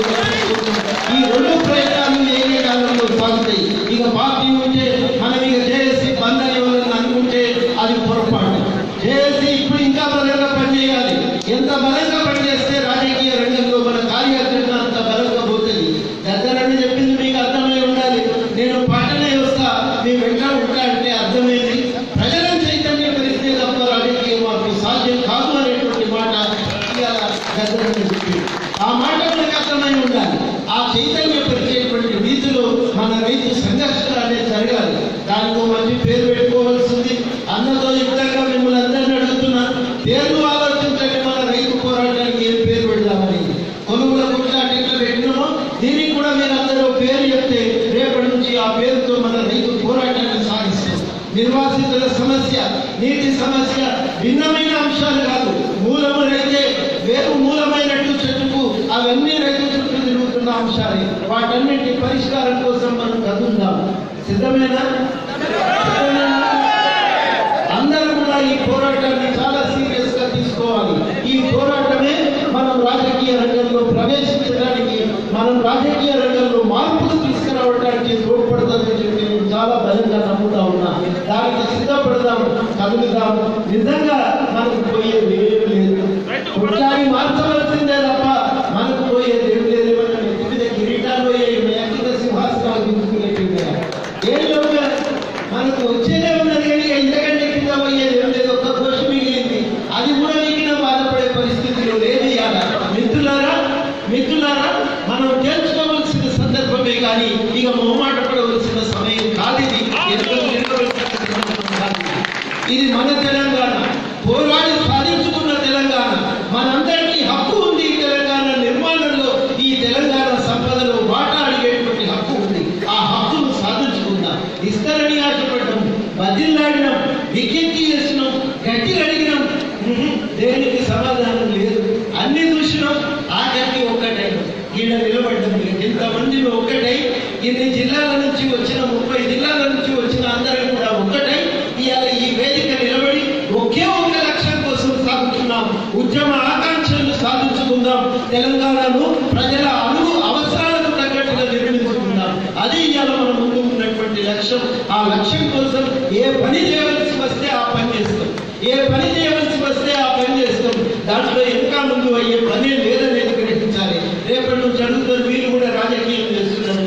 ఈ 2 ప్రయత్నాలు ఏ కాలంలో సాగుతాయి. ఇక పార్టీ ఉంటే మనం ఇక జేఏసీ బంద్ అని వాళ్ళని అనుకుంటే అది పొరపాటు. జేఏసీ ఇప్పుడు ఇంకా బలంగా పనిచేయాలి. ఎంత బలంగా పనిచేస్తే రాజకీయ రంగంలో మన కార్యాచరణ అంత బలంగా పోతుంది. దగ్గరని చెప్పింది మీకు అర్థమై ఉండాలి. నేను పట్టణే వస్తా, మీ వెంట ఉంటా అంటే అర్థమైంది. ప్రజలను చైతన్యపరిస్తే తప్ప రాజకీయ మార్పు సాధ్యం కాదు అనేటువంటి మాట దగ్గరని చెప్పింది. ఆ మాట మనకు అర్థమై ఉండాలి. ఆ చైతన్యపరిచేటువంటి రీతిలో మన రైతు సంఘర్షణ అనేది జరగాలి. దానికి మంచి పేరు పెట్టుకోవాల్సింది. అన్నతో యుద్ధంగా మిమ్మల్ని అందరినీ అడుగుతున్నా, భిన్నమైన అంశాలు కాదు. మూలము రైతే వేరు మూలమైనట్టు చెట్టుకు అవన్నీ రైతు చుట్టూ తిరుగుతున్న అంశాలు. వాటన్నింటి పరిష్కారం కోసం మనం కదుందాం. సిద్ధమేనా? అందరూ కూడా ఈ పోరాటాన్ని చాలా సీరియస్ గా తీసుకోవాలి. ఈ పోరాటమే మనం రాజకీయ రంగంలో ప్రవేశించడానికి, మనం రాజకీయ రంగంలో మార్పులు తీసుకురావడానికి తోడ్పడుతుందని చెప్పి నేను చాలా బలంగా నమ్ముతా ఉన్నా. దానికి సిద్ధపడదాం, కదులుదాం. నిజంగా మనకు పోయేది ఏం లేదు. ఒకసారి మార్చవలసిందే తప్ప మనకు పోయేది ఏం లేదు. మీద కిరీటాలు వ్యక్తిగత సింహాసనాలు తీసుకునేట్టుగా ఏం లేదు. మనకు వచ్చేదే ఉన్నది కానీ ఇంతకంటే కింద పోయేది ఏం లేదు. ఒక్క దోషం మిగిలింది, అది కూడా మిగిలిన బాధపడే పరిస్థితిలో లేదు. మిత్రులారా మనం తెలుసుకోవలసిన సందర్భమే కానీ ఇక మొహమాట పడవలసిన సమయం కాదు. ఇది మన తెలంగాణ, పోరాడి సాధించుకున్న తెలంగాణ. మనందరికీ హక్కు ఉంది. ఈ తెలంగాణ నిర్మాణంలో, ఈ తెలంగాణ సంపదలో వాటా అడిగేటువంటి హక్కు ఉంది. ఆ హక్కును సాధించుకుందాం. ఇస్తారని ఆశపడ్డాం, బదిలాడినాం, విజ్ఞప్తి చేసినాం, గట్టిగా అడిగినాం. దేనికి సమాధానం లేదు. అన్ని చూసినాం. ఆఖరికి ఒక్కటై ఈయన నిలబడ్డం. ఇంతమందిలో ఒక్కటై ఇన్ని జిల్లాల నుంచి వచ్చిన 30 జిల్లాల నుంచి వచ్చిన అందరం కూడా ఒక్కటై ఇవాళ ఈ వేదిక నిలబడి ఒకే ఒక లక్ష్యం కోసం సాగుతున్నాం. ఉద్యమ ఆకాంక్షలను సాధించుకుందాం. తెలంగాణను ప్రజల అవసరాలకు తగ్గట్టుగా నిర్మించుకుందాం. అది ఇవాళ మన ముందు ఉన్నటువంటి లక్ష్యం. ఆ లక్ష్యం కోసం ఏ పని చేయవలసి వస్తే ఆ పని చేస్తాం. ఏ పని చేయవలసి వస్తే ఆ పని చేస్తాం. దాంట్లో ఇంకా ముందు అయ్యే పని లేదనేది గ్రహించాలి. రేపటి నుంచి అడుగుతారు, మీరు కూడా రాజకీయం చేస్తున్నారు,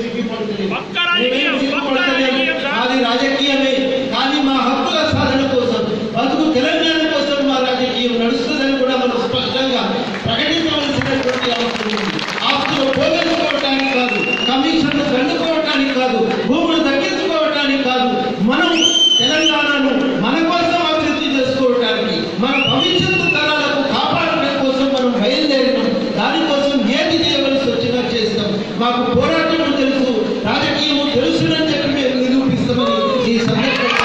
అది రాజకీయమే. కానీ మా హక్కుల సాధన కోసం, బతుకు తెలంగాణ కోసం మా రాజకీయం నడుస్తుందని కూడా మనం స్పష్టంగా ప్రకటించవలసినటువంటి అవసరం ఉంది. ఆస్తులు పోగొట్టుకోవటానికి కాదు, కమిషన్లు దండుకోవటానికి కాదు, భూములు దక్కించుకోవటానికి కాదు, మనం తెలంగాణను మన కోసం అభివృద్ధి చేసుకోవటానికి, మన భవిష్యత్తు తరాలకు కాపాడటం కోసం మనం బయలుదేరినాం. దానికోసం ఏది చేయవలసి వచ్చినా చేస్తాం. మాకు పోరాటం తెలుసు, రాజకీయము తెలుసునని చెప్పి మేము నిరూపిస్తామని ఈ సందర్భంగా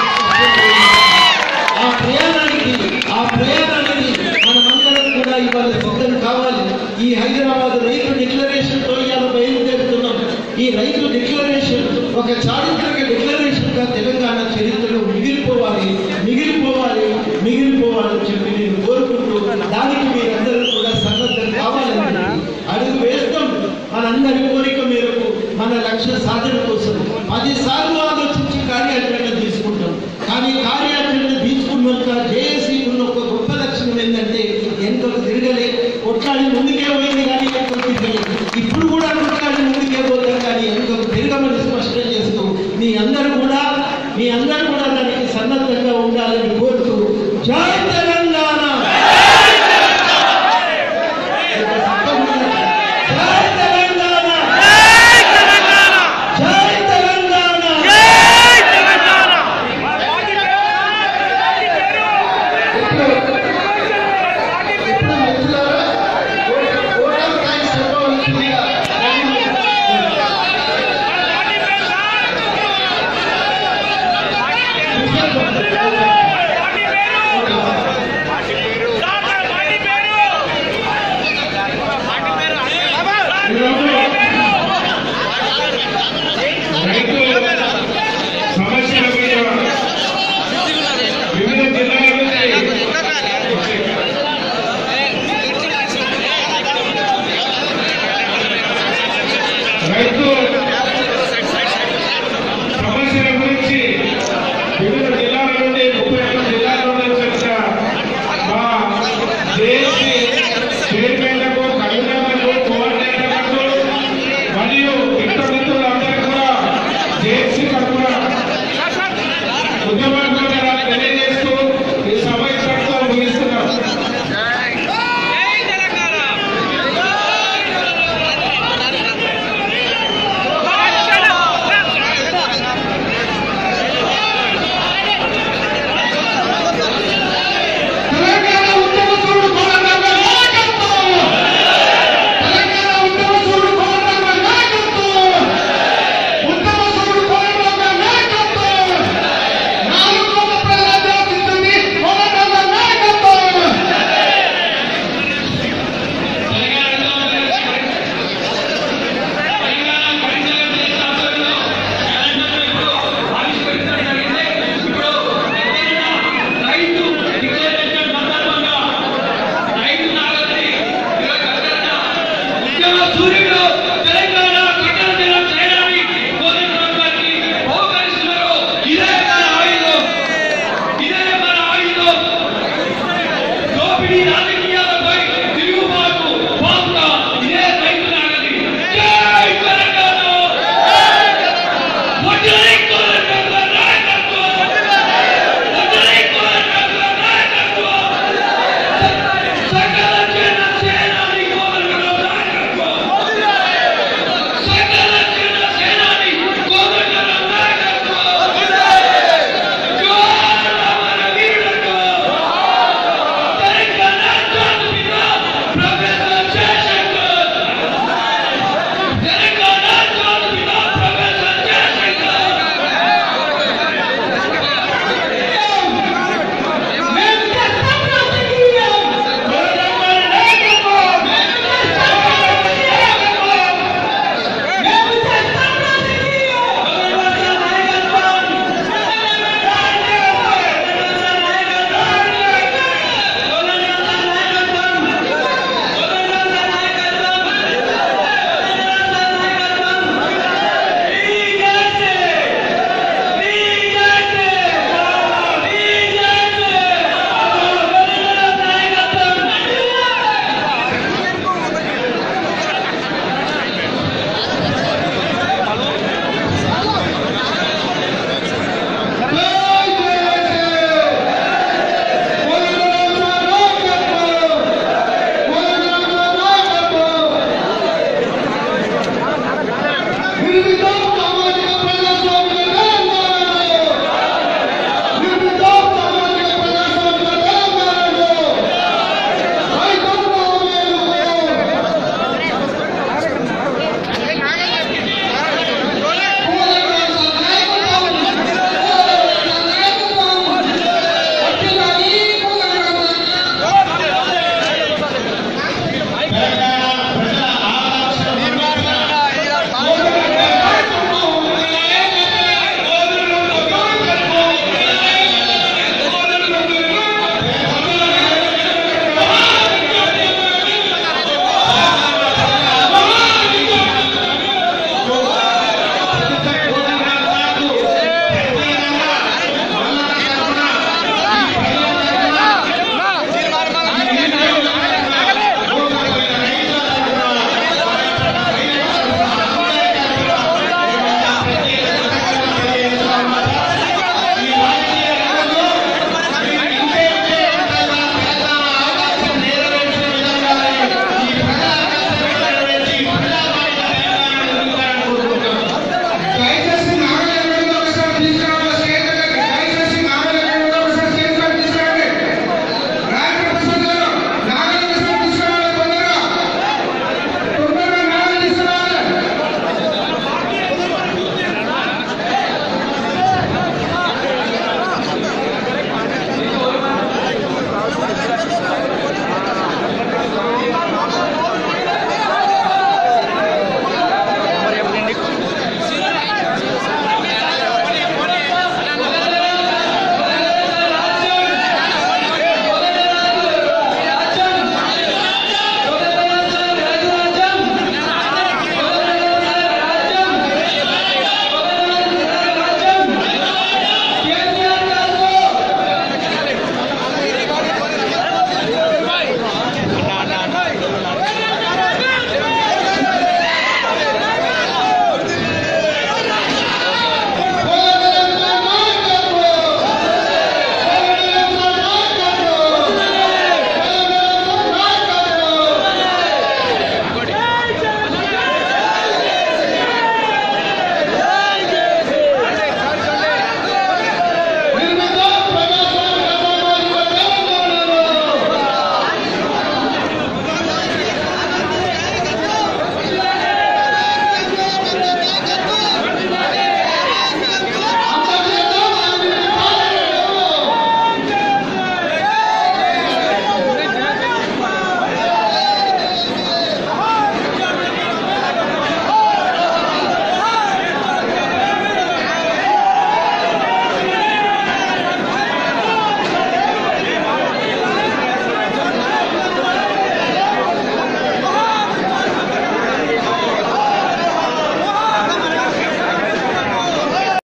ఆ ప్రయాణానికి మనమందరం కూడా ఇవాళ సిద్ధం కావాలి. ఈ హైదరాబాద్ రైతు డిక్లరేషన్ తో ఇవాళ బయలుదేరుతున్నాం. ఈ రైతు డిక్లరేషన్ ఒక చారిత్రక డిక్లరేషన్ గా తెలంగాణ చరిత్రలో మిగిలిపోవాలని చెప్పి నేను కోరుకుంటూ, దానికి మీరందరూ కూడా సన్నద్ధం కావాలని అడుగు వేస్తాం. మనందరి కోరిక